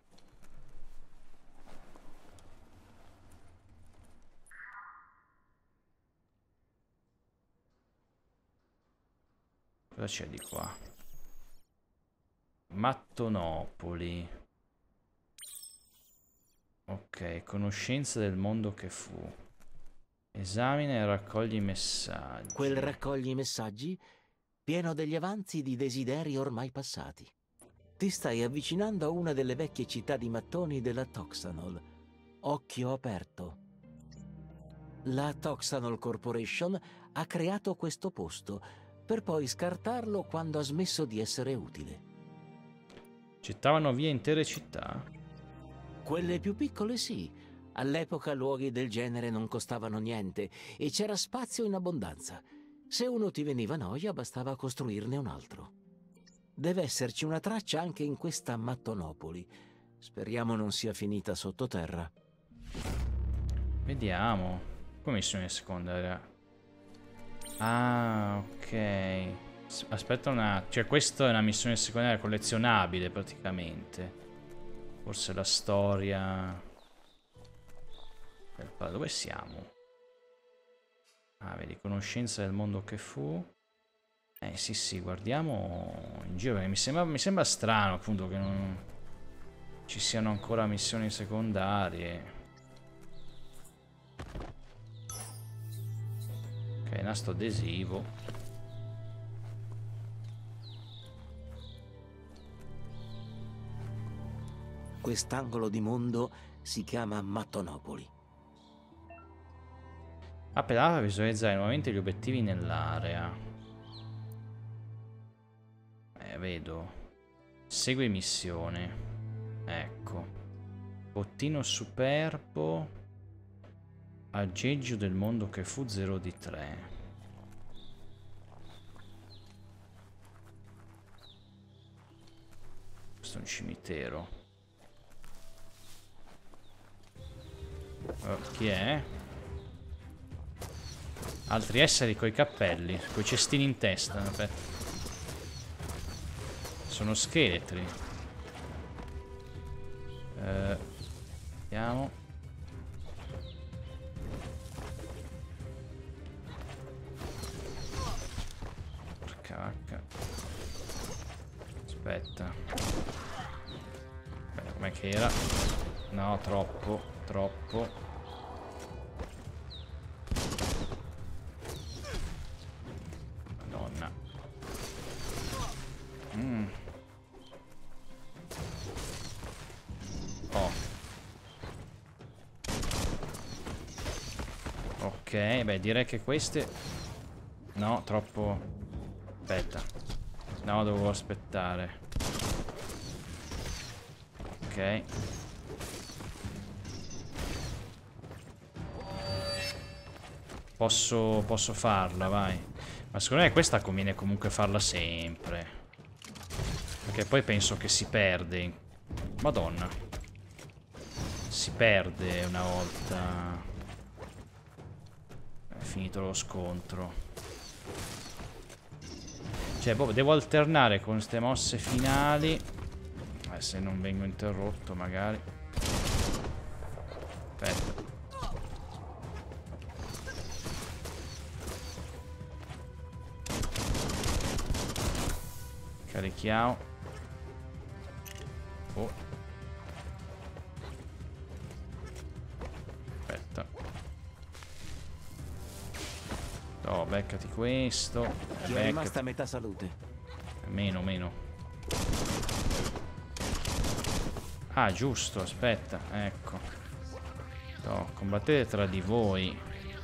Cosa c'è di qua? Mattonopoli. Ok, conoscenza del mondo che fu. Esamina e raccogli i messaggi. Quel raccogli messaggi pieno degli avanzi di desideri ormai passati. Ti stai avvicinando a una delle vecchie città di mattoni della Toxanol. Occhio aperto. La Toxanol Corporation ha creato questo posto, per poi scartarlo quando ha smesso di essere utile. Gettavano via intere città? Quelle più piccole sì. All'epoca luoghi del genere non costavano niente e c'era spazio in abbondanza. Se uno ti veniva noia, bastava costruirne un altro. Deve esserci una traccia anche in questa Mattonopoli. Speriamo non sia finita sottoterra. Vediamo. Come missione secondaria? Ah, ok. Aspetta un attimo. Cioè, questa è una missione secondaria collezionabile praticamente. Forse la storia. Dove siamo? Ah, vedi, conoscenza del mondo che fu. Sì, guardiamo in giro. Mi sembra strano appunto che non ci siano ancora missioni secondarie. Ok, nastro adesivo. Quest'angolo di mondo si chiama Mattonopoli. Appena per visualizzare nuovamente gli obiettivi nell'area. Vedo. Segui missione. Ecco. Bottino superbo. Aggeggio del mondo che fu 0 di 3. Questo è un cimitero. Chi è? Altri esseri coi cappelli, coi cestini in testa. Aspetta. Sono scheletri. Vediamo. Porca vacca. Aspetta. Com'è che era? No, troppo. Madonna. Oh. Ok, beh, direi che queste... No, troppo... Aspetta. No, dovevo aspettare. Ok. Posso farla, vai. Ma secondo me questa conviene comunque farla sempre. Perché poi penso che si perde. Madonna. Si perde una volta è finito lo scontro. Cioè, boh, devo alternare con queste mosse finali. Se non vengo interrotto magari. Aspetta. Carichiamo. Oh. Aspetta. Oh, beccati questo. Ti è rimasta a metà salute. Meno, meno. Ah, giusto, aspetta, ecco. No, combattete tra di voi.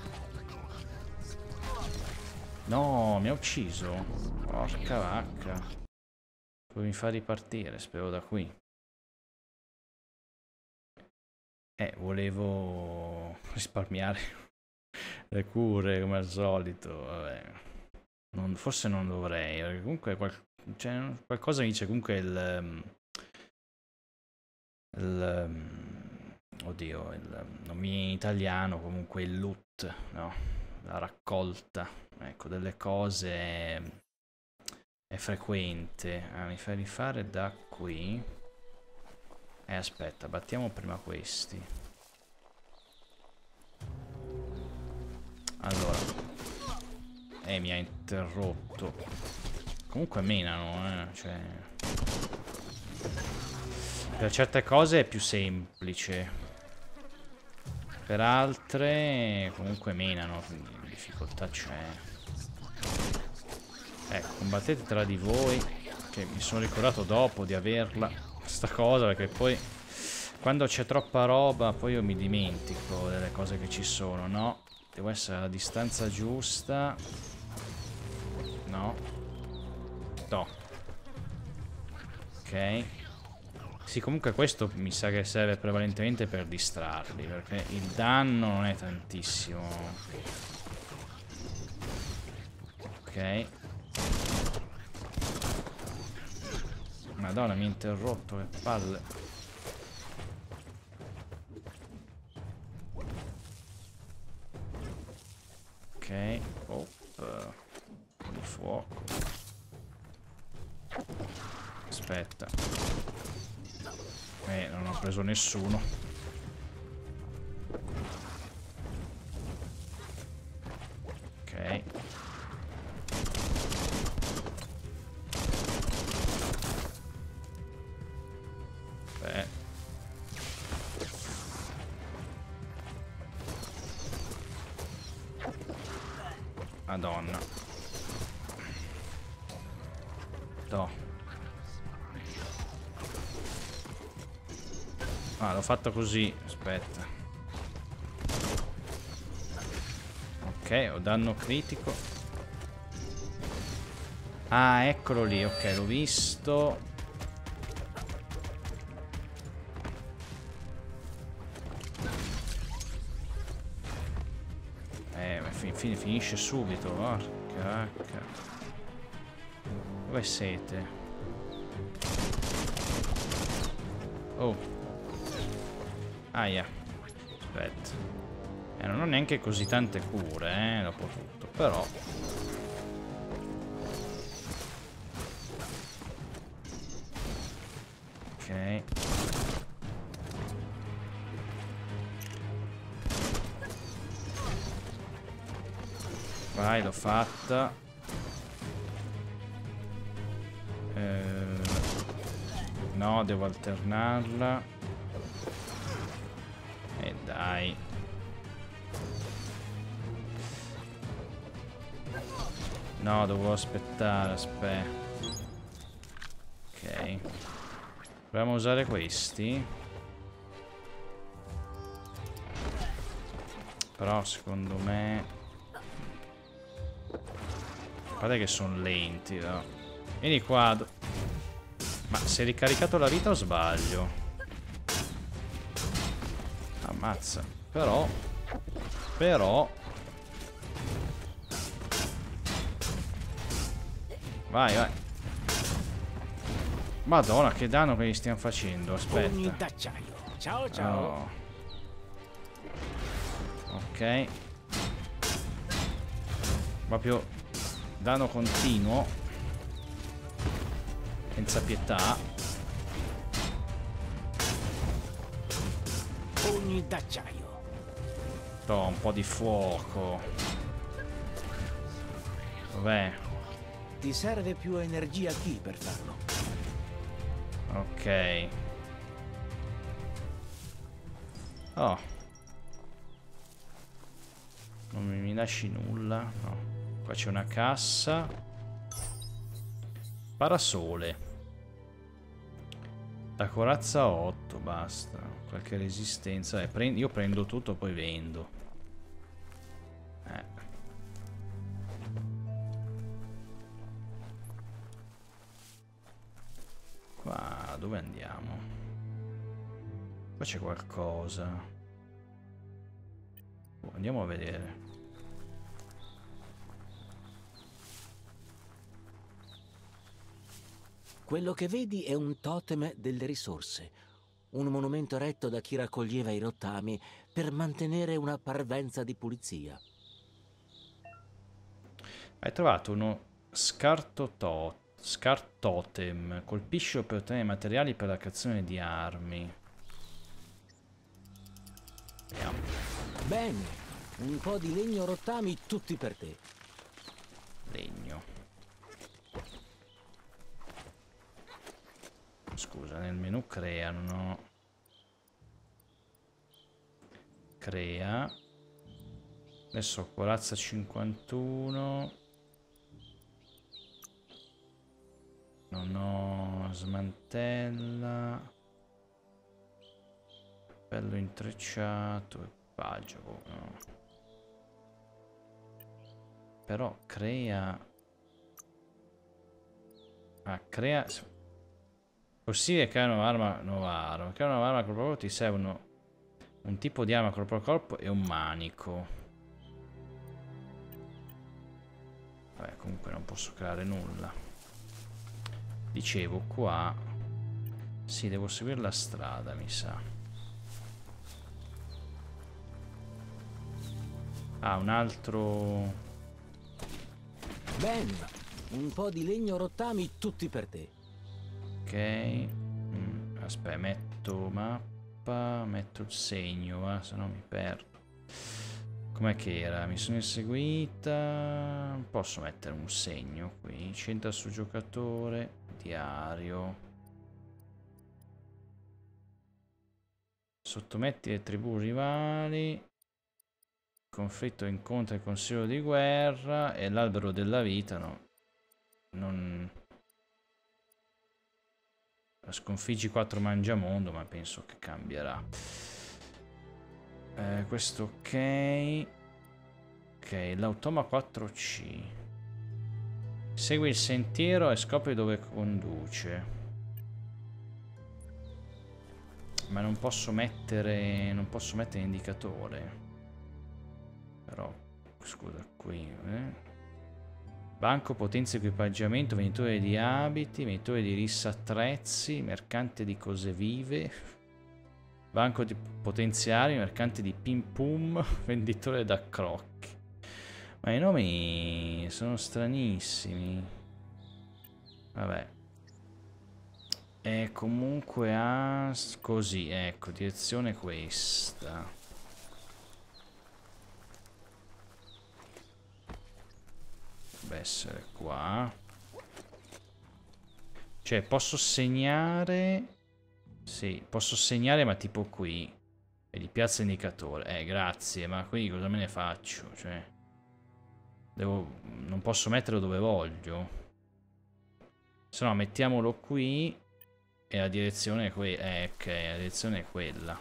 No, mi ha ucciso. Porca vacca. Poi mi fa ripartire, spero da qui. Volevo risparmiare le cure come al solito. Vabbè. Forse non dovrei, perché comunque qualcosa mi dice comunque oddio, non mi viene in italiano, comunque il loot, no? La raccolta, ecco, delle cose è frequente. Mi fai rifare da qui. Aspetta, battiamo prima questi. Allora, mi ha interrotto. Comunque menano, cioè... Per certe cose è più semplice. Per altre comunque menano, quindi difficoltà c'è. Combattete tra di voi, che mi sono ricordato dopo di averla, questa cosa, perché poi quando c'è troppa roba poi io mi dimentico delle cose che ci sono, no? Devo essere alla distanza giusta. No. No. Ok. Sì, comunque questo mi sa che serve prevalentemente per distrarli, perché il danno non è tantissimo. Ok. Madonna, mi ha interrotto, che palle. Ok. Di fuoco. Aspetta. Non ho preso nessuno. Ok. Beh. Madonna. No. Ah, l'ho fatto così, aspetta. Ok, ho danno critico. Ah, eccolo lì, ok, l'ho visto. Ma finisce subito, porca vacca. Dove siete? Oh. Aia. Aspetta. Non ho neanche così tante cure, dopo tutto, però. Ok. Vai, l'ho fatta. No, devo alternarla. Dai. No, devo aspettare, aspetta. Ok. Proviamo a usare questi. Però secondo me... Guarda che sono lenti, no? Vieni qua. Ma si è ricaricato la vita o sbaglio? Ammazza. Però vai, vai. Madonna, che danno che gli stiamo facendo. Aspetta. Pugni d'acciaio. Ciao ciao. Oh. Ok. Proprio danno continuo. Senza pietà. Pugni d'acciaio. Un po' di fuoco. Dov'è? Ti serve più energia chi per farlo? Ok. Oh. Non mi lasci nulla. No. Qua c'è una cassa. Parasole. La corazza 8, basta. Qualche resistenza. Io prendo tutto, poi vendo. Qua, dove andiamo? Qua c'è qualcosa. Andiamo a vedere. Quello che vedi è un totem delle risorse, un monumento eretto da chi raccoglieva i rottami per mantenere una parvenza di pulizia. Hai trovato uno scartotem. Colpiscilo per ottenere materiali per la creazione di armi. Vediamo. Bene, un po' di legno rottami tutti per te. Legno. Scusa, nel menu crea, no? Crea. Adesso ho corazza 51. Non ho smantella. Bello intrecciato. Equipaggio. No. Però crea. Ah, crea. Possibile creare nuova arma. Creare nuova arma corpo a corpo ti servono un tipo di arma corpo a corpo e un manico. Vabbè, comunque non posso creare nulla. Dicevo qua. Sì, devo seguire la strada, mi sa. Ah, un altro. Bene, un po' di legno rottami tutti per te. Ok. Aspetta, metto mappa, metto il segno, va, se no mi perdo. Com'è che era? Missione eseguita. Posso mettere un segno qui. Centra sul giocatore. Diario. Sottometti le tribù rivali. Conflitto incontra il consiglio di guerra. E l'albero della vita, no. Non... Sconfiggi 4 mangiamondo, ma penso che cambierà. Questo ok. Ok, l'automa 4C. Segui il sentiero e scopri dove conduce. Ma non posso mettere. Non posso mettere indicatore. Però, scusa, qui. Banco potenzia equipaggiamento, venditore di abiti, venditore di rissa attrezzi, mercante di cose vive, banco di potenziari, mercante di pim pum, venditore da crocchi. Ma i nomi sono stranissimi. Vabbè. E comunque ha così, ecco, direzione questa. Deve essere qua. Cioè posso segnare. Sì, posso segnare, ma tipo qui. E di piazza indicatore. Grazie, ma qui cosa me ne faccio? Cioè non posso metterlo dove voglio. Se no mettiamolo qui. E la direzione è quella. Ok, la direzione è quella.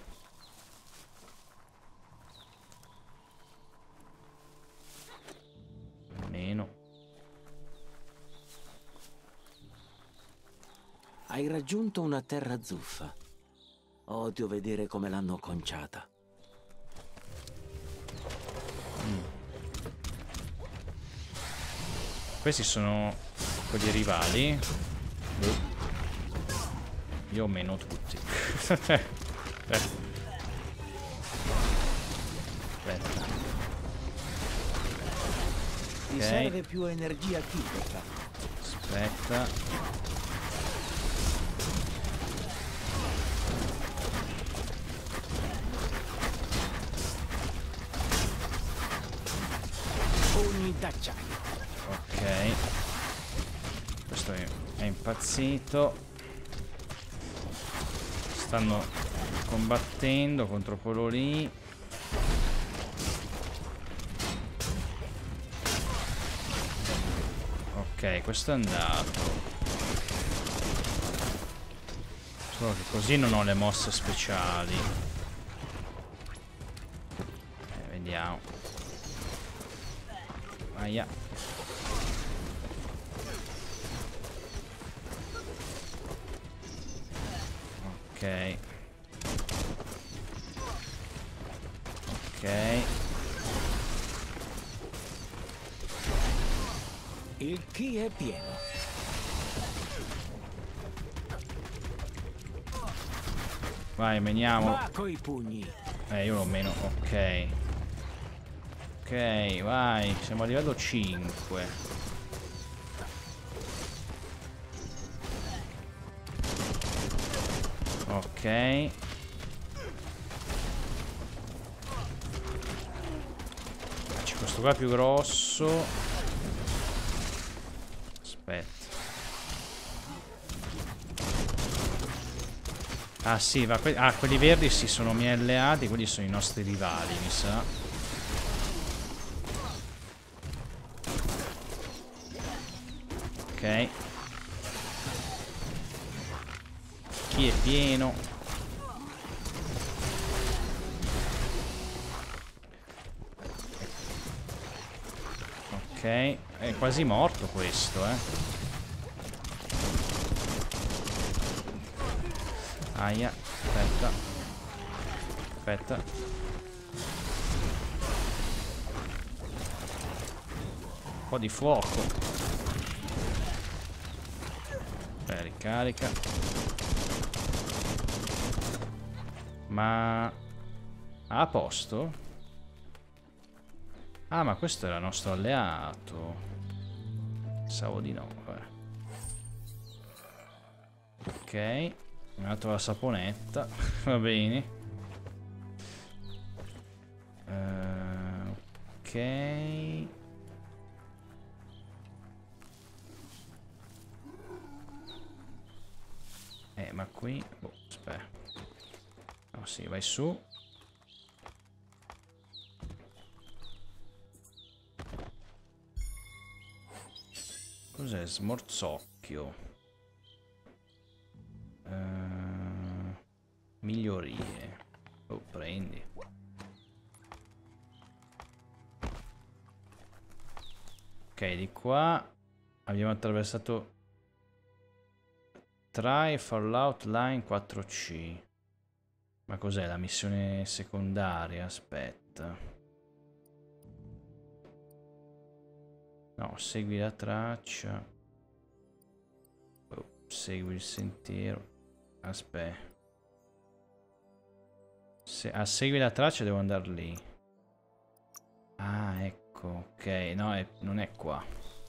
Almeno. Hai raggiunto una terra zuffa. Odio vedere come l'hanno conciata. Questi sono quelli rivali. Io meno tutti. Aspetta. Ti serve più energia chi per farlo? Aspetta. Ogni d'acciaio. Ok. questo è impazzito. Stanno combattendo contro quello lì. Ok, questo è andato. Solo che così non ho le mosse speciali. Vediamo. Aia. Ok. Ok. Il chi è pieno. Vai, meniamo. Va coi pugni. Io lo meno. Ok. Ok, vai. Siamo a livello 5. Ok. C'è questo qua più grosso. Aspetta. Ah sì, va quelli verdi sì, sono miei alleati, quelli sono i nostri rivali, mi sa. Ok. Chi è pieno? Ok, è quasi morto questo, Aia, aspetta. Aspetta. Un po' di fuoco. Ricarica. Ma... a posto? Ah, ma questo era il nostro alleato. Pensavo di no, vabbè. Ok. Mi ha dato la saponetta. Va bene. Ok. Ma qui... boh, aspetta. Oh sì, vai su. Cos'è? Smorzocchio. Migliorie. Oh, prendi. Ok, di qua abbiamo attraversato Try Fallout Line 4C. Ma cos'è la missione secondaria? Aspetta. No, segui la traccia. Oh, segui il sentiero. Aspetta. Segui la traccia devo andare lì. Ah, ecco. Ok, no, non è qua.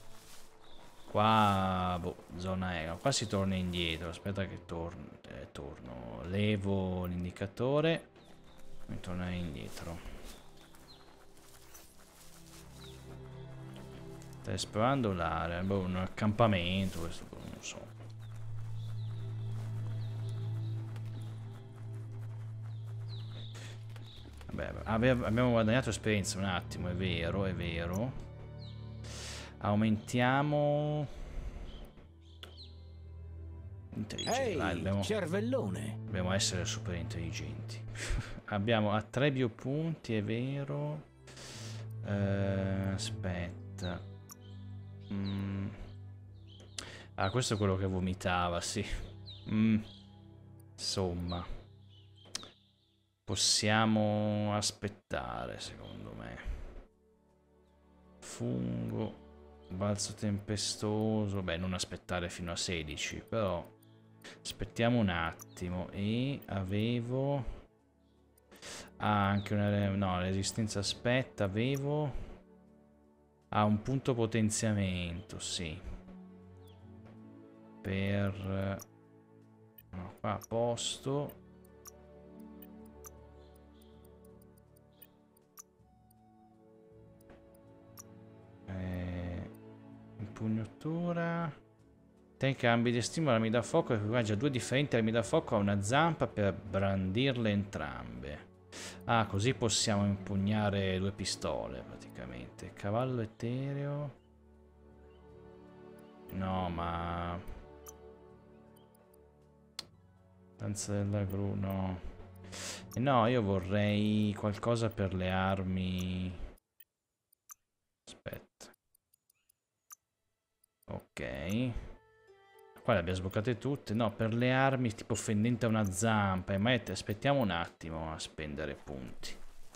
Qua, boh, zona E. Qua si torna indietro. Aspetta che torno. Levo l'indicatore. Mi torna indietro. Stai esplorando l'area. Boh, un accampamento. Questo, non so. Vabbè, abbiamo guadagnato esperienza un attimo, è vero, è vero. Aumentiamo... Ehi, cervellone! Dobbiamo essere super intelligenti. Abbiamo a 3 biopunti, è vero. Aspetta. Ah, questo è quello che vomitava, sì. Insomma. Possiamo aspettare, secondo me. Fungo. Balzo tempestoso. Beh, non aspettare fino a 16, però... aspettiamo un attimo. E avevo... ah, anche una... no, resistenza aspetta. Avevo... ah, un punto potenziamento, sì. Per... no, qua a posto. Impugnatura. Te cambi di stimolo armi da fuoco e equipaggia 2 differenti armi da fuoco a una zampa per brandirle entrambe. Ah, così possiamo impugnare 2 pistole praticamente. Cavallo etereo. No, ma... Danza della gru, no. No, io vorrei qualcosa per le armi. Aspetta. Ok. Qua le abbiamo sbloccate tutte. No, per le armi tipo fendente a una zampa. Ma aspettiamo un attimo a spendere punti.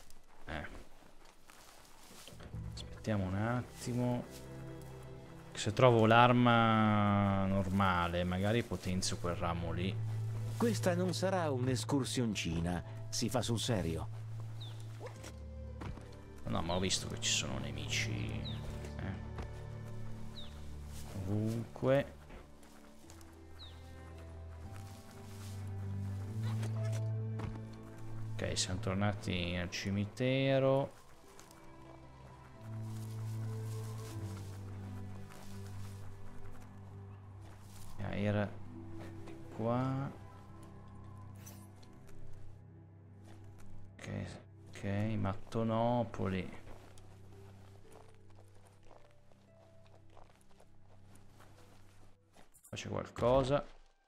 Aspettiamo un attimo. Se trovo l'arma normale, magari potenzio quel ramo lì. Questa non sarà un'escursioncina, si fa sul serio. No, ma ho visto che ci sono nemici. Ovunque. Ok, siamo tornati al cimitero. Era qua. Ok, Mattonopoli. Qua c'è qualcosa.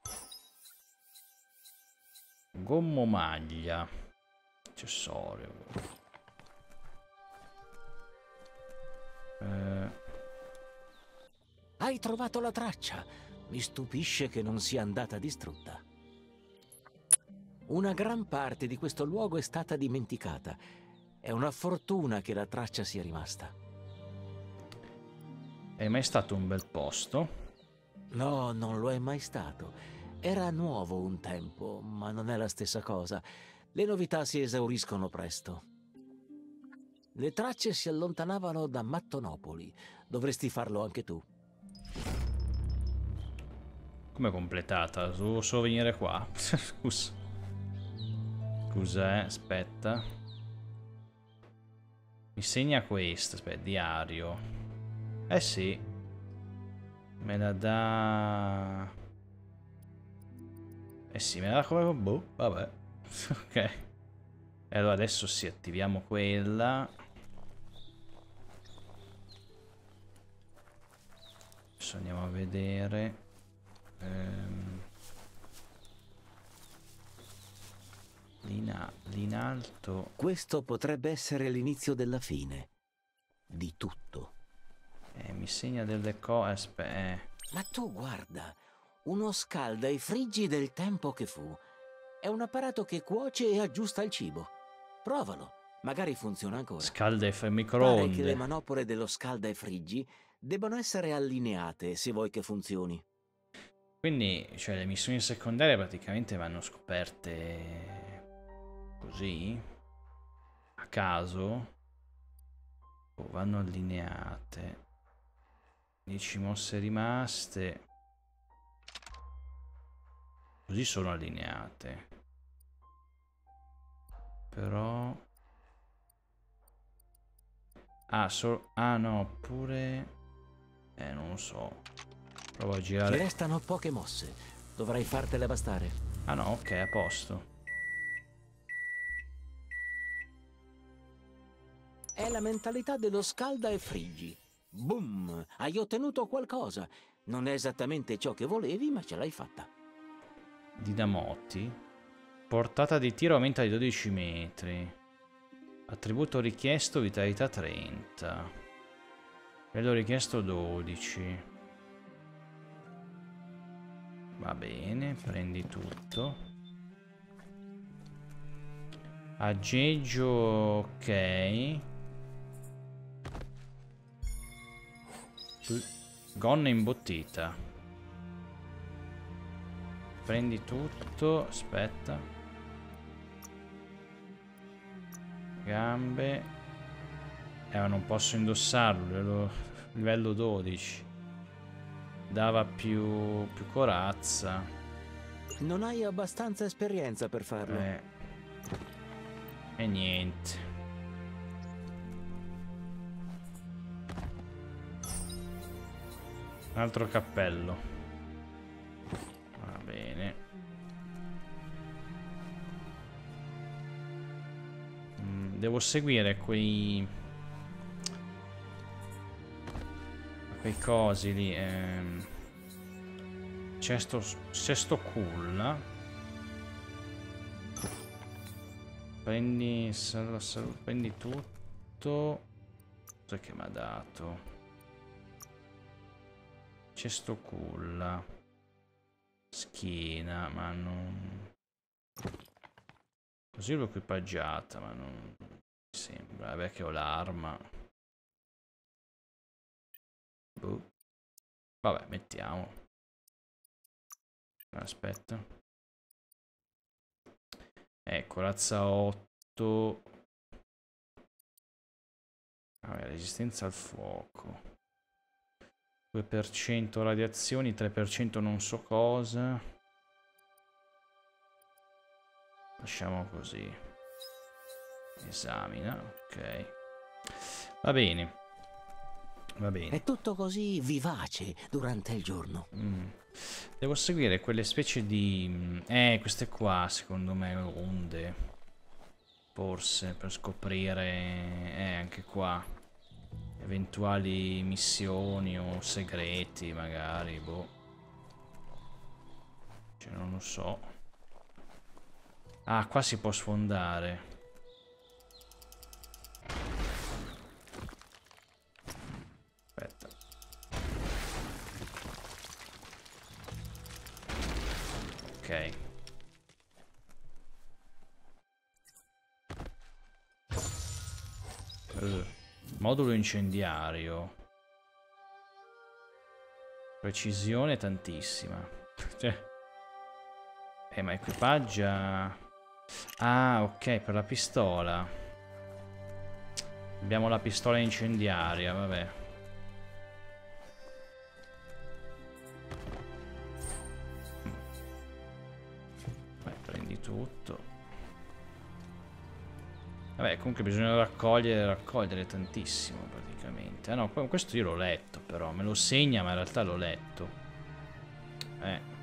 Gommo maglia. Accessorio. Hai trovato la traccia. Mi stupisce che non sia andata distrutta. Una gran parte di questo luogo è stata dimenticata. È una fortuna che la traccia sia rimasta. È mai stato un bel posto? No, non lo è mai stato. Era nuovo un tempo, ma non è la stessa cosa. Le novità si esauriscono presto. Le tracce si allontanavano da Mattonopoli. Dovresti farlo anche tu. Come è completata? Devo solo venire qua. Scusa. Cos'è? Aspetta. Mi segna questo. Aspetta, diario. Eh sì. Me la dà... Eh sì, me la dà come... Boh, vabbè. Ok. E allora adesso sì, attiviamo quella. Adesso andiamo a vedere. Lì in alto. Questo potrebbe essere l'inizio della fine. Di tutto. Mi segna delle cose. Ma tu guarda, uno scalda i friggi del tempo che fu. È un apparato che cuoce e aggiusta il cibo. Provalo, magari funziona ancora. Scalda e Pare che le microonde. manopole dello scalda e friggi debbano essere allineate se vuoi che funzioni. Quindi, cioè, le missioni secondarie praticamente vanno scoperte così, a caso, o vanno allineate. 10 mosse rimaste. Così sono allineate. Però... Ah no, oppure... non lo so. Provo a Ti girare. restano poche mosse. Dovrai fartele bastare. Ah no, ok, a posto. È la mentalità dello scalda e friggi. Boom! Hai ottenuto qualcosa. Non è esattamente ciò che volevi, ma ce l'hai fatta. Dinamoti. Portata di tiro aumenta di 12 metri. Attributo richiesto, vitalità 30. Livello richiesto 12. Va bene, prendi tutto. Aggeggio, ok. Gonna imbottita. Prendi tutto, aspetta. Gambe. Ma non posso indossarlo, livello 12. Dava più corazza. Non hai abbastanza esperienza per farlo. E niente. Un altro cappello. devo seguire quei cosi lì. Sesto culla. Prendi prendi tutto. Cos'è che mi ha dato? Cesto culla. Schiena, ma non... Così l'ho equipaggiata, ma non mi sembra. Vabbè che ho l'arma. Boh. Vabbè, mettiamo. Aspetta. Ecco, razza 8. Vabbè, resistenza al fuoco. 2% radiazioni, 3% non so cosa. Lasciamo così. Esamina, ok. Va bene. Va bene. È tutto così vivace durante il giorno. Devo seguire quelle specie di... queste qua, secondo me, onde. Forse, per scoprire... anche qua. Eventuali missioni o segreti, magari, boh. Cioè, non lo so. Ah, qua si può sfondare. Aspetta. Ok. Modulo incendiario. Precisione tantissima. Cioè. Ma equipaggia... Ah, ok, per la pistola. Abbiamo la pistola incendiaria, vabbè. Vai, prendi tutto. Vabbè, comunque bisogna raccogliere tantissimo praticamente. Ah no, questo io l'ho letto però, me lo segna ma in realtà l'ho letto.